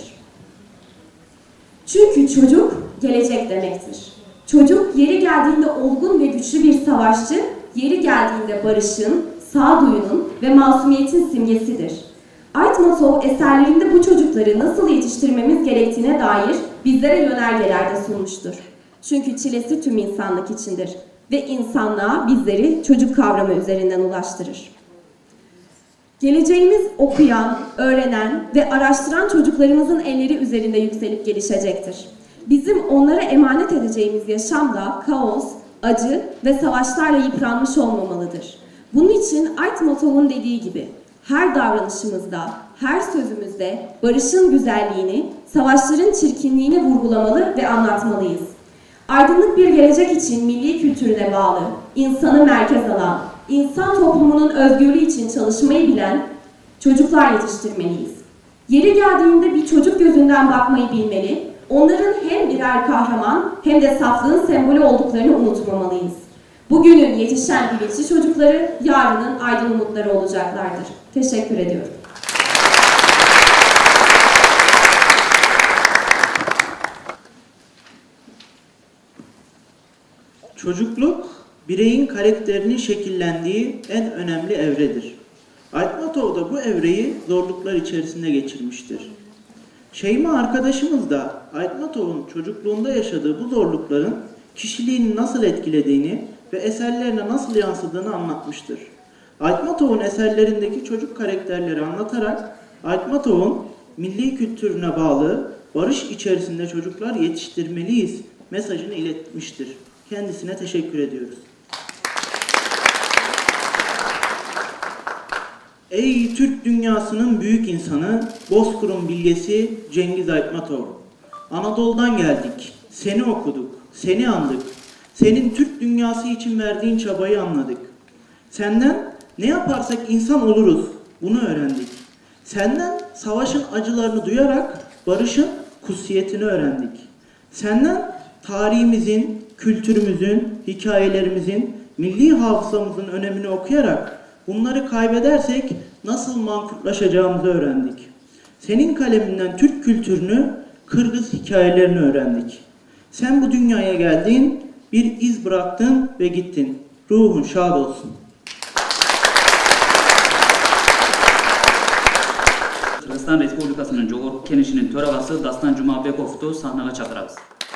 Çünkü çocuk gelecek demektir. Çocuk yeri geldiğinde olgun ve güçlü bir savaşçı, yeri geldiğinde barışın, sağduyunun ve masumiyetin simgesidir. Aytmatov eserlerinde bu çocukları nasıl yetiştirmemiz gerektiğine dair bizlere yönergeler de sunmuştur. Çünkü çilesi tüm insanlık içindir ve insanlığa bizleri çocuk kavramı üzerinden ulaştırır. Geleceğimiz okuyan, öğrenen ve araştıran çocuklarımızın elleri üzerinde yükselip gelişecektir. Bizim onlara emanet edeceğimiz yaşamda kaos, acı ve savaşlarla yıpranmış olmamalıdır. Bunun için Aytmatov'un dediği gibi her davranışımızda, her sözümüzde barışın güzelliğini, savaşların çirkinliğini vurgulamalı ve anlatmalıyız. Aydınlık bir gelecek için milli kültürüne bağlı, insanı merkez alan, insan toplumunun özgürlüğü için çalışmayı bilen çocuklar yetiştirmeliyiz. Yeri geldiğinde bir çocuk gözünden bakmayı bilmeli, onların hem birer kahraman hem de saflığın sembolü olduklarını unutmamalıyız. Bugünün yetişen bilinçli çocukları yarının aydın umutları olacaklardır. Teşekkür ediyorum. Çocukluk, bireyin karakterinin şekillendiği en önemli evredir. Aytmatov da bu evreyi zorluklar içerisinde geçirmiştir. Şeyma arkadaşımız da Aytmatov'un çocukluğunda yaşadığı bu zorlukların kişiliğini nasıl etkilediğini ve eserlerine nasıl yansıdığını anlatmıştır. Aytmatov'un eserlerindeki çocuk karakterleri anlatarak Aytmatov'un milli kültürüne bağlı barış içerisinde çocuklar yetiştirmeliyiz mesajını iletmiştir. Kendisine teşekkür ediyoruz. Ey Türk dünyasının büyük insanı, Bozkır'ın bilgesi Cengiz Aytmatov. Anadolu'dan geldik, seni okuduk, seni andık. Senin Türk dünyası için verdiğin çabayı anladık. Senden ne yaparsak insan oluruz, bunu öğrendik. Senden savaşın acılarını duyarak barışın kutsiyetini öğrendik. Senden tarihimizin, kültürümüzün, hikayelerimizin, milli hafızamızın önemini okuyarak bunları kaybedersek nasıl mankurtlaşacağımızı öğrendik. Senin kaleminden Türk kültürünü, Kırgız hikayelerini öğrendik. Sen bu dünyaya geldin, bir iz bıraktın ve gittin. Ruhun şad olsun. Kırgızistan Respublikası'nın Jogorku Kenişi'nin töragası Dastan Jumabekov'tu sahneye çağırırız.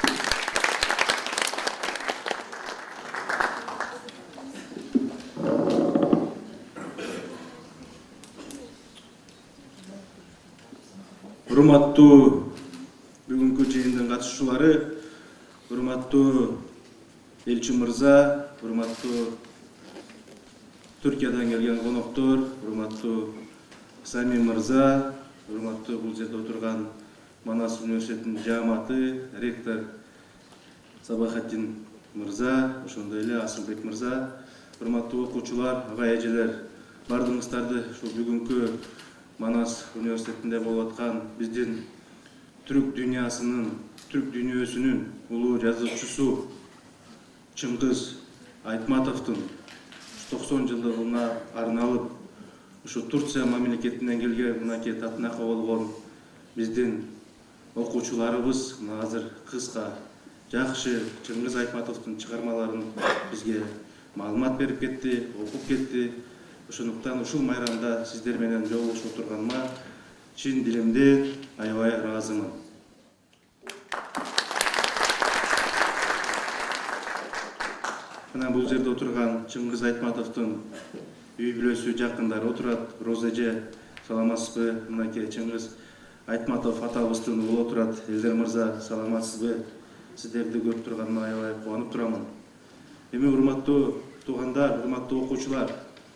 Урматтуу бүгүнкү жыйындын катышуучулары, урматтуу элчи мырза, урматтуу Түркиядан келген коноктор, урматтуу Сами мырза, урматтуу бул жерде отурган Манас университетинин жааматы, ректор Сабахатдин мырза, ошондой эле Асылбек мырза, урматтуу окуучулар, ага эжелер, бардыгыңыздарды ушул бүгүнкү Манас университетинде болуп аткан биздин Түрк дүйнөсүнүн, Түрк дүйнөсүнүн улуу жазуучусу Чыңгыз Айтматовдун токсон жылдыгына арналып, ушу Турция мамлекетинен келген мынакей татынака болгон биздин окуучуларыбыз азыр кыска жакшы Чыңгыз Айтматовдун чыгармаларын бизге маалымат берип кетти, окуп кетти. Ошондуктан ушул майрамда сиздер менен жолугушуп отурганыма чын дилимден аябай ыраазымын. Мына бул жерде отурган Чыңгыз Айтматовдун үй бүлөсү жакындары отурат. Роза эже, саламатсызбы? Мынакей Чыңгыз Айтматов атабыздын уулу отурат. Элдер мырза, саламатсызбы? Сиздерди көрүп турганыма аябай кубанып турамын. Эми урматтуу туугандар, урматтуу окуучулар,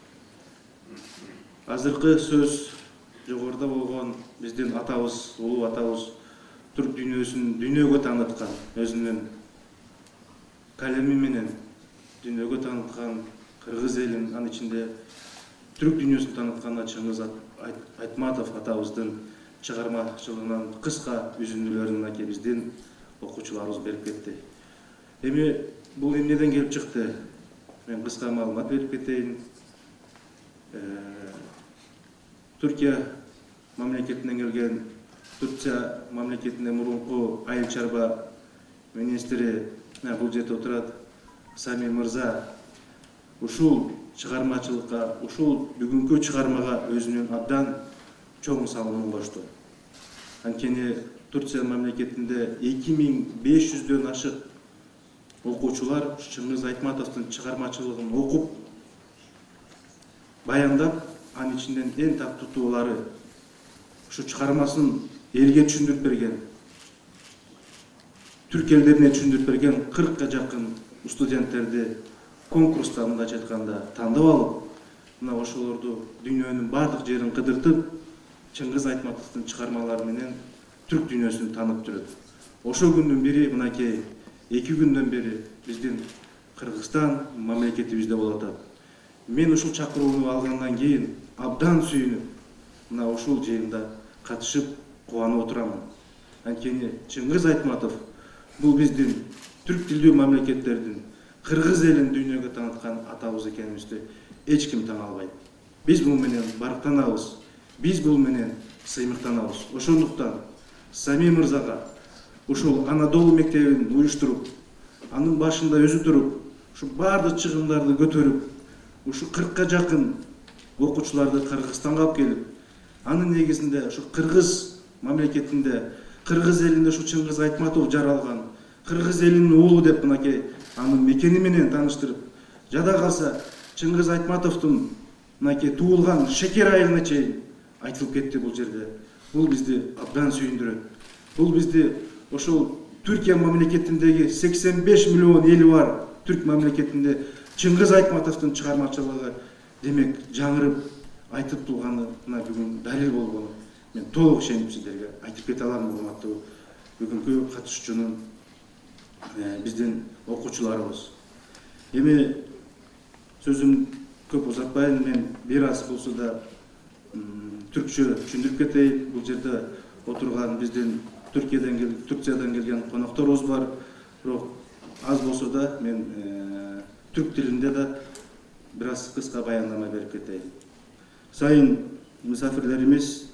азыркы сөз жогоруда болгон биздин атабыз, улуу атабыз Түрк дүйнөсүн дүйнөгө тааныткан, өзүнүн калеми менен дүйнөгө тааныткан кыргыз элин, анын ичинде Түрк дүйнөсүн тааныткан Чыңгыз Айтматов атабыздын чыгармачылыгынан кыска үзүндүлөрүн мынакей биздин окуучуларыбыз берип кетти. Эми бул эмнеден келип чыкты? Мен кыска маалымат берип кетейин. Түркия мамлекетинен келген, Турция мамлекетинде мурунку айыл чарба министри, бул жерде отурат, Сами мырза, ушул чыгармачылыкка, ушул бүгүнкү чыгармага өзүнүн абдан чоң салымын кошту. Анткени Турция мамлекетинде эки миң беш жүздөн ашык окуучулар Чыңгыз Айтматовдун чыгармачылыгын окуп, баяндап, анын ичинен эң тактуутуулары ушу чыгармасын элге түшүндүрүп берген, түрк элдерине түшүндүрүп берген кыркка жакын студенттерди конкурста мындайча айтканда тандап алып, мына ошолорду дүйнөнүн бардык жерин кыдыртып, Чыңгыз Айтматовдун чыгармалары менен түрк дүйнөсүн танып жүрөт. Ошо күндүн бири мынакей эки күндөн бери биздин Кыргызстан мамлекетибизде болуп атат. Мен ушул чакырууну алгандан кийин абдан сүйүнүп, мына ушул жыйында катышып кубанып отурамын. Анткени Чыңгыз Айтматов бул биздин түрк тилдүү мамлекеттердин кыргыз элин дүйнөгө тааныткан атабыз экенибизди эч ким таң албайт. Биз бул менен барктанабыз, биз бул менен сыймыктанабыз. Ошондуктан Сами мырзага ушул Анадолу мектебин уюштуруп, анын башында өзү туруп, ушу бардык чыгымдарды көтөрүп, ушу кыркка жакын окуучуларды Кыргызстанга алып келип, анын негизинде ушу кыргыз мамлекетинде, кыргыз элинде ушу Чыңгыз Айтматов жаралган, кыргыз элинин уулу деп мынакей анын мекени менен тааныштырып, жада калса Чыңгыз Айтматовдун мынакей туулган Шекер айылына чейин айтылып кетти бул жерде. Бул бизди абдан сүйүндүрөт. Бул бизди ошол Түркия мамлекетиндеги сексен беш миллион эли бар түрк мамлекетинде Чыңгыз Айтматовдун чыгармачылыгы демек жаңырып айтып турганына бүгүн далил болгону мен толук ишенип сиздерге айтып кете алам, урматтуу бүгүнкү катышуучунун биздин окуучуларыбыз. Эми сөзүм көп узатпайын, мен бир аз болсо да түркчө түшүндүрүп кетейин. Бул жерде отурган биздин Түркиядан кел, Турциядан келген конокторубуз бар, бирок аз болсо да мен түрк тилинде да бир аз кыска баяндама берип кетейин. Сайын мисафирлерimiz,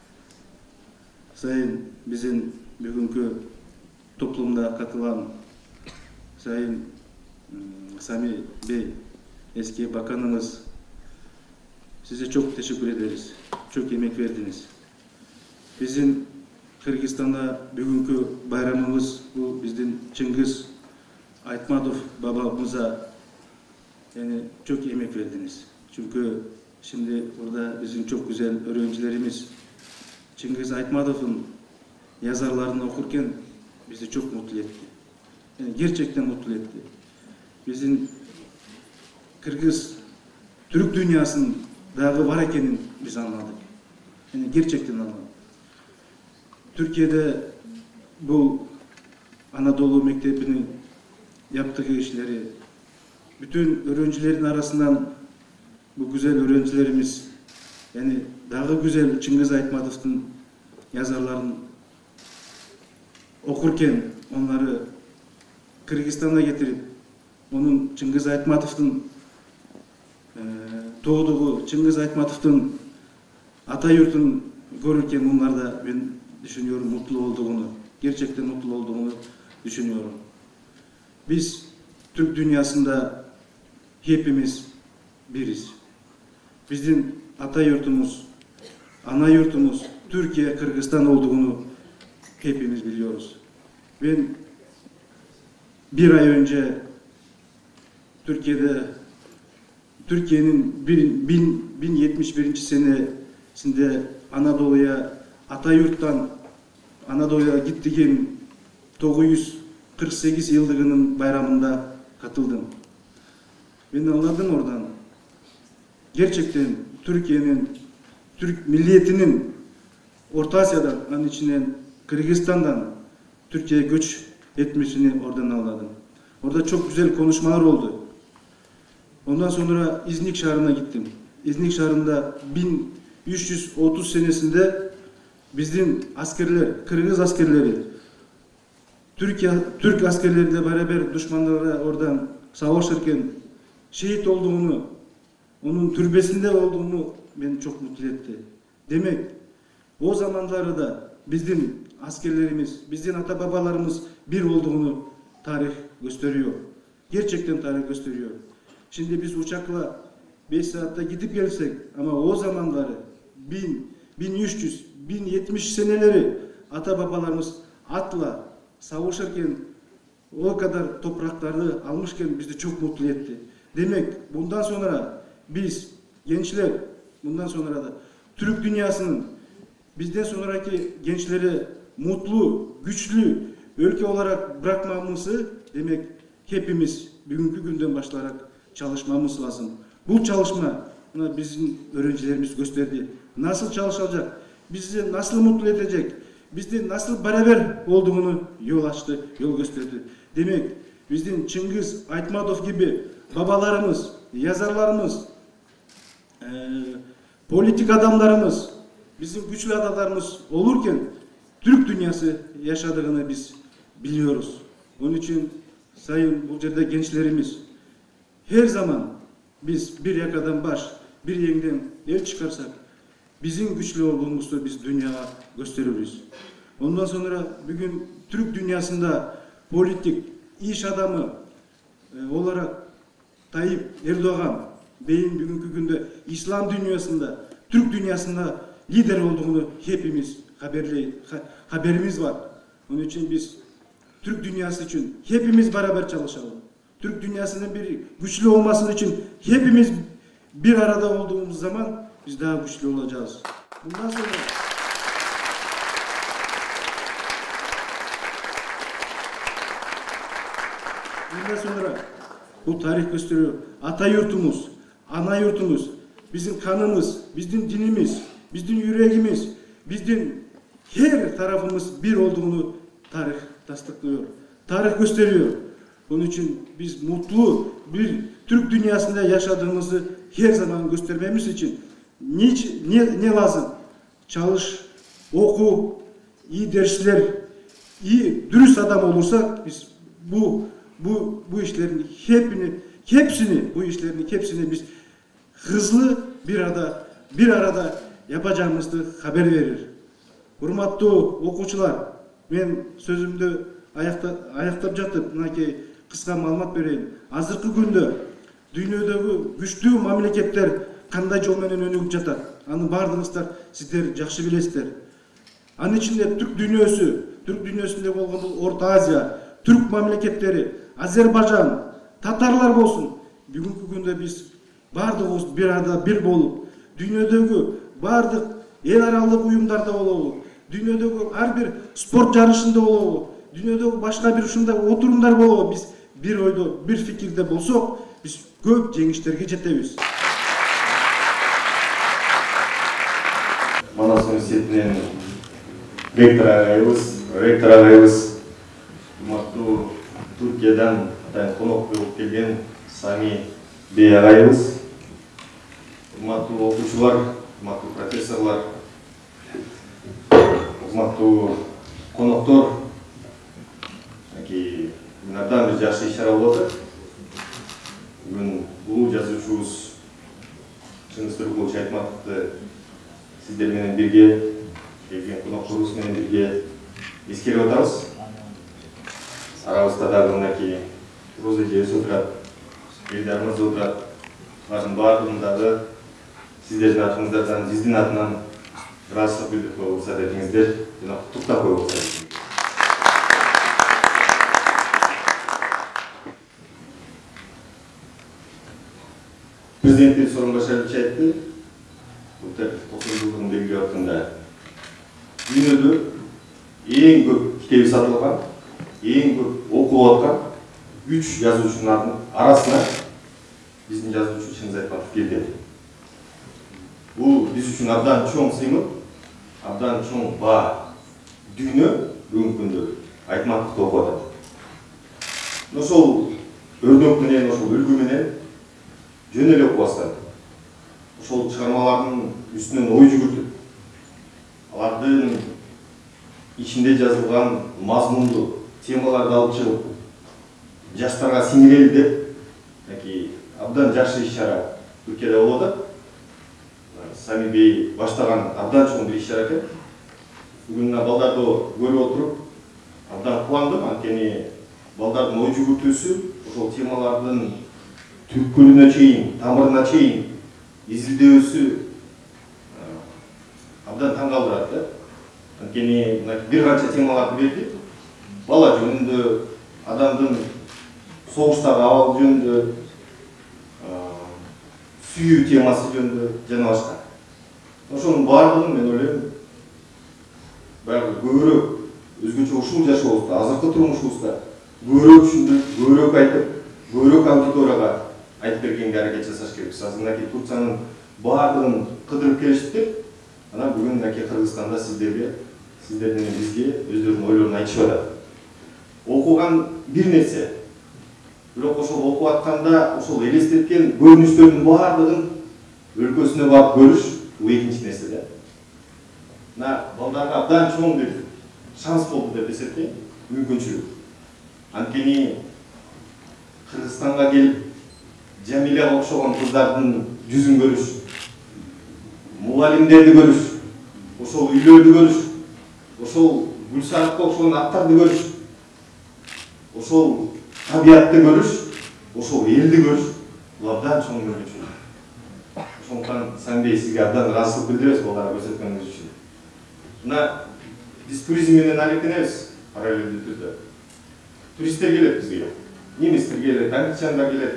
сайын биздин бүгүнкү топлумда катылган сайын Сами бей, эски баканыңыз, сизге çok teşekkür ederiz. Çok emek verdiniz. Bizim Kırgızistan'da bugünkü bayramımız bu bizden Çıngiz Aytmatov babamıza yani çok emek verdiniz. Çünkü şimdi burada bizim çok güzel öğrencilerimiz Çıngiz Aytmatov'un yazarlarını okurken bizi çok mutlu etti. Yani gerçekten mutlu etti. Bizim Kırgız Türk dünyasının dağı var ekenin biz anladık. Yani gerçekten anladık. Türkiye'de bu Anadolu Mektebi'nin yaptığı işleri, bütün öğrencilerin arasından bu güzel öğrencilerimiz, yani daha güzel Çıngiz Aytmatov'un yazarlarını okurken onları Kırgızistan'a getirip, onun Çıngiz Aytmatov'un e, doğduğu, Çıngiz Aytmatov'un ata yurtunu görürken onlar da ben düşünüyorum mutlu olduğunu, gerçekten mutlu olduğunu düşünüyorum. Biz Türk dünyasında hepimiz biriz. Bizim ata yurtumuz, ana yurtumuz Türkiye, Kırgızistan olduğunu hepimiz biliyoruz. Ben bir ay önce Türkiye'de Türkiye'nin bin yetmiş birinci senesinde Anadolu'ya Atayurt'tan Anadolu'ya gittiğim dokuz yüz kırk sekiz yıldığının bayramında katıldım. Ben anladım oradan. Gerçekten Türkiye'nin, Türk milliyetinin Orta Asya'dan, onun içinden Kırgızistan'dan Türkiye'ye göç etmesini oradan anladım. Orada çok güzel konuşmalar oldu. Ondan sonra İznik şehrine gittim. İznik şehrinde bin üç yüz otuz senesinde bizim askerler, Kırgız askerleri, Türkiye, Türk askerleriyle beraber düşmanlara oradan savaşırken şehit olduğunu, onun türbesinde olduğunu beni çok mutlu etti. Demek o zamanlarda da bizim askerlerimiz, bizim ata babalarımız bir olduğunu tarih gösteriyor. Gerçekten tarih gösteriyor. Şimdi biz uçakla beş saatte gidip gelsek ama o zamanları bin bin üç yüz, bin yetmiş seneleri ata babalarımız atla savaşırken o kadar toprakları almışken bizi çok mutlu etti. Demek bundan sonra biz gençler bundan sonra da Türk dünyasının bizden sonraki gençlere mutlu, güçlü ülke olarak bırakmamızı demek hepimiz bugünkü günden başlayarak çalışmamız lazım. Bu çalışma bizim öğrencilerimiz gösterdi. Nasıl çalışacak, bizi nasıl mutlu edecek, bizde nasıl beraber olduğunu yol açtı, yol gösterdi. Demek bizim Çingiz Aytmatov gibi babalarımız, yazarlarımız, e, politik adamlarımız, bizim güçlü adamlarımız olurken Türk dünyası yaşadığını biz biliyoruz. Onun için sayın bu yerde gençlerimiz her zaman biz bir yakadan baş, bir yengden el çıkarsak bizim güçlü olduğumuzu biz dünyaya gösteririz. Ondan sonra bugün Türk dünyasında politik iş adamı e, olarak Tayyip Erdoğan beyin bugünkü günde İslam dünyasında, Türk dünyasında lider olduğunu hepimiz haberli, ha, haberimiz var. Onun için biz Türk dünyası için hepimiz beraber çalışalım. Türk dünyasının bir güçlü olması için hepimiz bir arada olduğumuz zaman biz daha güçlü olacağız. Bundan sonra bundan sonra bu tarih gösteriyor. Ata yurtumuz, ana yurtumuz, bizim kanımız, bizim dinimiz, bizim yüreğimiz, bizim her tarafımız bir olduğunu tarih tasdiklıyor. Tarih gösteriyor. Onun için biz mutlu bir Türk dünyasında yaşadığımızı her zaman göstermemiz için niçin, ne, ne lazım? Çalış, oku, iyi dersler, iyi, dürüst adam olursak biz bu bu bu işlerin hepsini hepsini bu işlerin hepsini biz hızlı bir arada bir arada yapacağımızı haber verir. Hurmatlı okuçular, ben sözümde ayakta ayaktap jatıp mınакей kısa malumat bereyim. Azırkı günde dünyadagi güçlü mamлекеттер кандай жол менен өнүгүп жатат? Аны бардыгыңыздар сиздер жакшы билесиздер. Анын ичинде Türk dünyası, Türk dünyasında болгон бул Орто Азия, Türk mamлекеттери, Azerbaycan, Tatarlar bolsun. Бүгүнкү күндө биз бардыгыбыз bir arada bir болуп, dünyadagi бардык эл аралык уюмдарда болобу, dünyadagi ар бир спорт жарышында болобу, dünyadagi башка бир ушундай отурумдар болобу, биз bir ойдо, bir fikirde болсок, биз көп жеңиштерге жетебиз. Манас университетинен ректор агайыбыз, ректор агайыбыз, урматтуу Түркиядан конок болуп келген Сами Бей агайыбыз, урматтуу окуучулар, урматтуу профессорлор, урматтуу коноктор, бүгүн абдан бир жакшы иш-чара болуп атат. Бүгүн улуу жазуучубуз Чыңгыз Түркүлович Айтматовду сиздер менен бирге, келген конокторубуз менен бирге эскерип атабыз. Арабызда дагы мынакей Роза эжебиз отурат, элдарыбыз отурат. Алардын баардыгын дагы сиздердин атыңыздардан, биздин атынан ыраазычылык билдирип коюп уруксат этиңиздер, жана куттуктап коюп уруксат. Президент Сооронбай Шарипович айтты, токсон жылдыгын белгилеп атканда, дүйнөдө эң көп китеби сатылган, эң көп окулуп аткан үч жазуучунун арасына биздин жазуучу Чыңгыз Айтматов кирди. Бул биз үчүн абдан чоң сыймык, абдан чоң баа. Дүйнө бүгүнкү күндө Айтматовду окуп атат. Ошол өрнөк менен, ошол үлгү менен жөн эле окуп баштады. Ошол чыгармалардын үстүнөн ой жүгүртүп, алардын ичинде жазылган мазмундуу темаларды алып чыгып, жаштарга сиңирели деп, абдан жакшы иш-чара Түркияда болуп атат. Сами Бей баштаган абдан чоң бир иш-чара экен. Бүгүн мына балдарды көрүп отуруп, абдан кубандым, анткени балдардын ой жүгүртүүсү ошол темалардын түпкүлүнө чейин, тамырына чейин изилдөөсү абдан таң калтырат да. Анткени бир канча темаларды берди. Бала жөнүндө, адамдын согуштагы абалы жөнүндө, сүйүү темасы жөнүндө жана башка. Ошонун баардыгын мен ойлойм, баягы көбүрөөк өзгөчө ушул жашообузда, азыркы турмушубузда көбүрөөк түшүндүрүп, көбүрөөк айтып, көбүрөөк аудиторияга айтып бергенге аракет жасаш керекпиз. Азыркы Турциянын баардыгын кыдырып келиштиктер. Анан бүгүн мынакей Кыргызстанда сиздерге, сиздер менен бизге өздөрүнүн ойлорун айтышып атат. Окуган бир нерсе. Бирок ошол окуп атканда ошол элестеткен көрүнүштөрдүн баардыгын өлкөсүнө барып көрүш бул экинчи нерсе да. Мына балдарга абдан чоң бир шанс болду деп эсептейм, мүмкүнчүлүк. Анткени Кыргызстанга келип Жамиляга окшогон кыздардын жүзүн көрүш, мугалимдерди көрүш, ошол үйлөрдү көрүш, ошол Гүлсаратка окшогон аттарды көрүш, ошол табиятты көрүш, ошол элди көрүш, бул абдан чоң мүмкүнчүлүк. Ошондуктан Самбей сизге абдан ыраазычылык билдиребиз балдарга көрсөткөнүңүз үчүн. Мына биз туризм менен алектенебиз параллелдүү түрдө. Туристтер келет бизге, немистер келет, англичандар келет,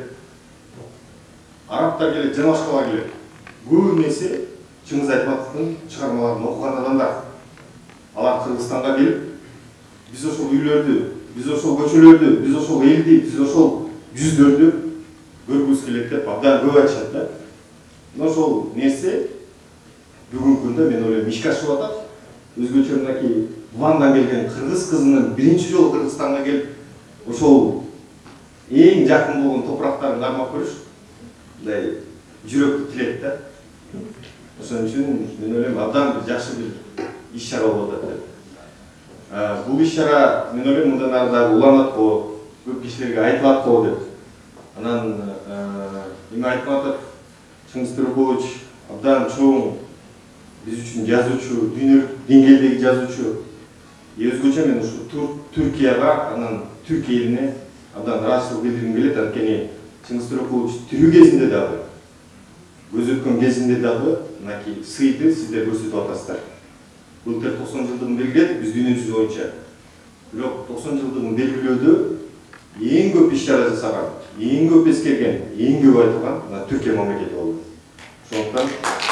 арабтар келет, жана башкалар келет. Көбүнесе Чыңгыз Айтматовдун чыгармаларын окуган адамдар. Алар Кыргызстанга келип, биз ошол үйлөрдү, биз ошол көчөлөрдү, биз ошол элди, биз ошол жүздөрдү көргүбүз келет деп абдан көп айтышат да. Мына ошол нерсе бүгүнкү күндө мен ойлойм ишке ашып атат. Өзгөчө мынакей Вандан келген кыргыз кызынын биринчи жолу Кыргызстанга келип, ошол эң жакын болгон топурактарын кармап көрүш мындай жүрөктү тилет да. Ошон үчүн мен ойлойм абдан бир жакшы бир иш-чара болуп атат деп. Бул иш-чара мен ойлойм мындан ары дагы уланат го, көп кишилерге айтылат го деп. Анан эми Айтматов Чыңгыз Төрөкулович абдан чоң биз үчүн жазуучу, дүйнөлүк деңгээлдеги жазуучу. Өзгөчө мен ушу Түркияга, анан Түрк элине абдан ыраазычылык билдиргим келет. Анткени Чыңгыз Төрөкулович тирүү кезинде дагы, көз өткөн кезинде дагы мынакей сыйды сиздер көрсөтүп атасыздар. Былтыр токсон жылдыгын белгиледик биз дүйнө жүзү боюнча. Бирок токсон жылдыгын белгилөөдө эң көп иш-чара жасаган, эң көп эскерген, эң көп айтылган мына Түркия мамлекети болду. Ошондуктан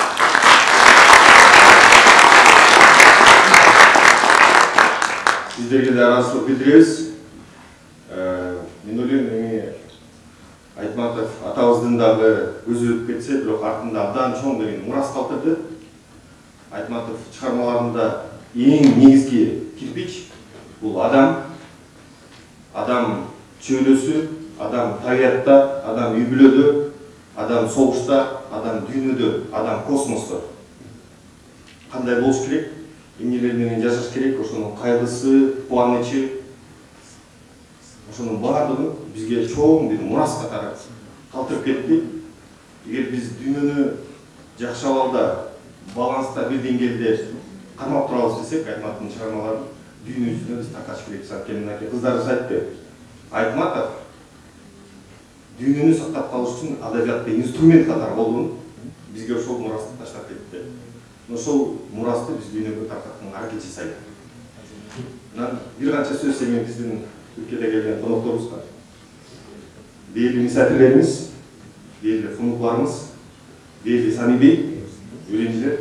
сиздерге да ыраазычылык билдиребиз. Мен ойлойм эми Айтматов атабыздын дагы көзү өтүп кетсе, бирок артында абдан чоң деген мурас калтырды. Айтматов чыгармаларында эң негизги кирпич бул адам, адам чөйрөсү, адам табиятта, адам үй бүлөдө, адам согушта, адам дүйнөдө, адам космосто. Кандай болуш керек? Эмнелер менен жашаш керек? Ошонун кайгысы, кубанычы, ошонун баардыгын бизге чоң бир мурас катары калтырып кетти. Эгер биз дүйнөнү жакшы абалда, баланста бир деңгээлде кармап турабыз десек, Айтматовдун чыгармаларын дүйнө жүзүнө биз таркатыш керекпиз. Анткени мынакей кыздарыбыз айтты. Айтматов дүйнөнү сактап калыш үчүн адабиятта инструмент катары болгон бизге ошол мурасты таштап кетти. Ошол мурасты биз дүйнөгө таркатканга аракет жасайлы. Анан бир канча сөз эми биздин Түркияда келген конокторубузга, дээрлүү мисапирлерибиз, дээрлүү фунукларыбыз, дээрлүү Самибей, үйрөнчүлөр.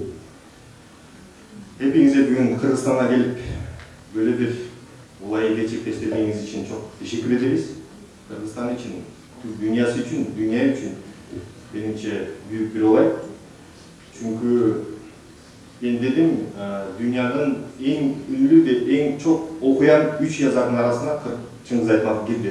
Хепиңизге бүгүн Кыргызстанга келип, böyle bir olayı gerçekleştirdiğiniz için çok teşekkür ederiz. Kırgızistan için, Türk dünyası için, dünya için benimce büyük bir olay. Çünkü ben dedim, dünyanın en ünlü ve en çok okuyan üç yazarın arasına Çıngiz Aytmatov girdi.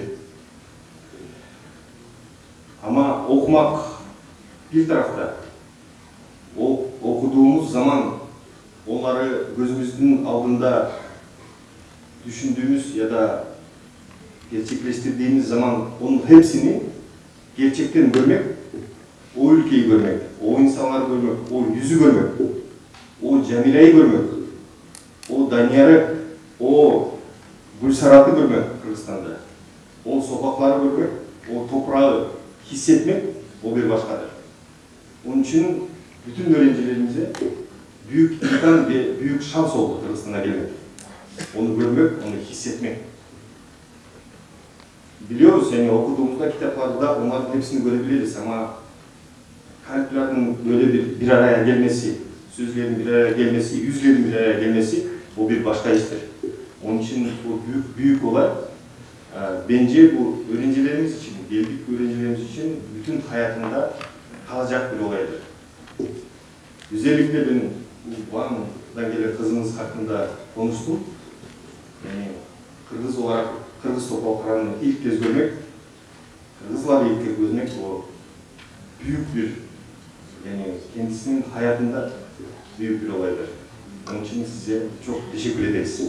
Ama okumak bir tarafta, o okuduğumuz zaman onları gözümüzün aldığında düşündüğümüz ya da gerçekleştirdiğimiz zaman onun hepsini gerçekten görmek, o ülkeyi görmek, o insanları görmek, o yüzü görmek, o Cemile'yi görmek, o Danyar'ı, o Gülsarat'ı görmek Kırgızistan'da, o sokakları görmek, o toprağı hissetmek, o bir başkadır. Onun için bütün öğrencilerimize büyük imkan ve büyük şans oldu Kırgızistan'a gelmek. Onu görmek, onu hissetmek. Biliyoruz yani okuduğumuzda kitaplarda onların hepsini görebiliriz ama kalplerin böyle bir, bir araya gelmesi, sözlerin bir araya gelmesi, yüzlerin bir araya gelmesi o bir başka iştir. Onun için bu büyük büyük olay. Bence bu öğrencilerimiz için, geldik öğrencilerimiz için bütün hayatında kalacak bir olaydır. Özellikle ben Van'dan gelen kızımız hakkında konuştum. Yani Kırgız olarak Kırgız topraklarını ilk kez görmek, Kırgızları ilk kez görmek o büyük bir, yani kendisinin hayatında büyük bir olaydır. Onun için size çok teşekkür ederiz.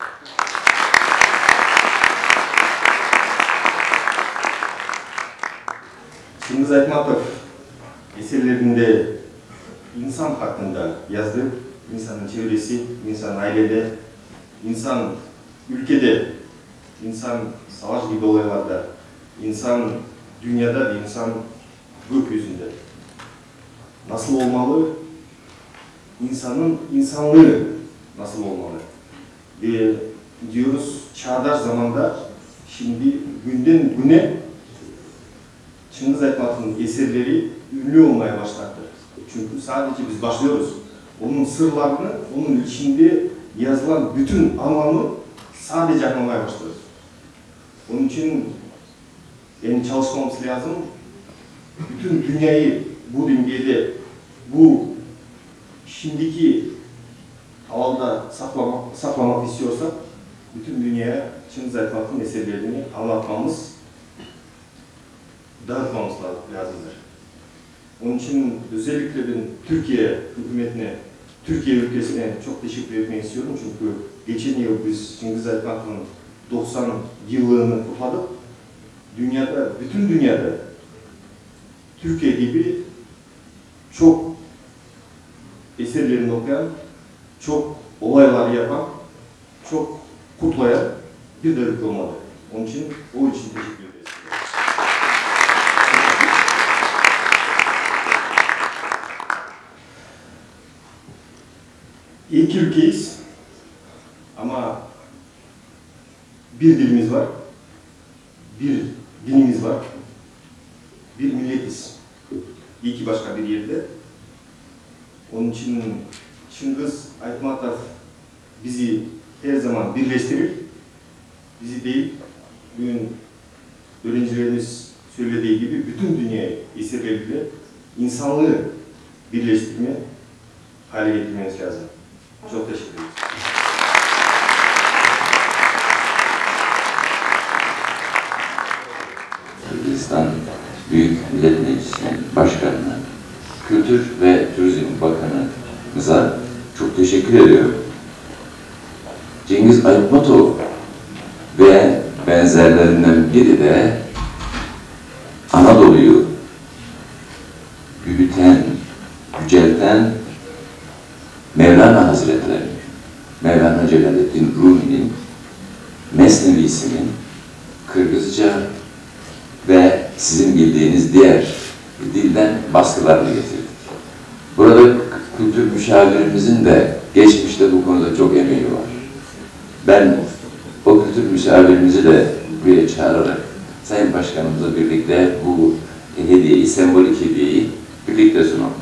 Cengiz Aytmatov eserlerinde insan hakkında yazdı. İnsanın çevresi, insan ailede, insan ülkede, insan savaş gibi olaylarda, insan dünyada ve insan gökyüzünde nasıl olmalı, insanın insanlığı nasıl olmalı ve diyoruz çağdaş zamanda şimdi günden güne Cengiz Aytmatov'un eserleri ünlü olmaya başladı. Çünkü sadece biz başlıyoruz. Onun sırlarını, onun içinde yazılan bütün anlamı sadece anlamaya başlıyoruz. Onun için yani çalışmamız lazım. Bütün dünyayı bu dengede, bu şimdiki havada saklamak, saklamak istiyorsak bütün dünyaya Cengiz Aytmatov'un eserlerini anlatmamız, dağıtmamız lazımdır. Onun için özellikle ben Türkiye hükümetine, Türkiye ülkesine çok teşekkür etmek istiyorum. Çünkü geçen yıl biz Cengiz Aytmatov'un doksan yıllığını kutladık. Dünyada, bütün dünyada Türkiye gibi çok eserlerini okuyan, çok olaylar yapan, çok kutlayan bir de ülke olmalı. Onun için o için teşekkür ederiz. İlk ülkeyiz ama bir dilimiz var, bir dinimiz var, bir milletiz. İyi ki başka bir yerde. Onun için Cengiz Aytmatov bizi her zaman birleştirir. Bizi değil, bugün öğrencilerimiz söylediği gibi bütün dünyayı eserleriyle insanlığı birleştirme, hale getirmeniz lazım. Çok teşekkür ederim. Kırgızistan Büyük Millet Meclisi'nin başkanına, Kültür ve Turizm Bakanımıza çok teşekkür ediyorum. Cengiz Aytmatov ve benzerlerinden biri de Anadolu'yu büyüten, yücelten Mevlana Hazretleri, Mevlana Celaleddin Rumi'nin Mesnevisinin Kırgızca ve sizin bildiğiniz diğer dilden baskılarını getirdik. Burada kültür müşavirimizin de geçmişte bu konuda çok emeği var. Ben o kültür müşavirimizi de buraya çağırarak Sayın Başkanımızla birlikte bu hediyeyi, sembolik hediyeyi birlikte sunalım.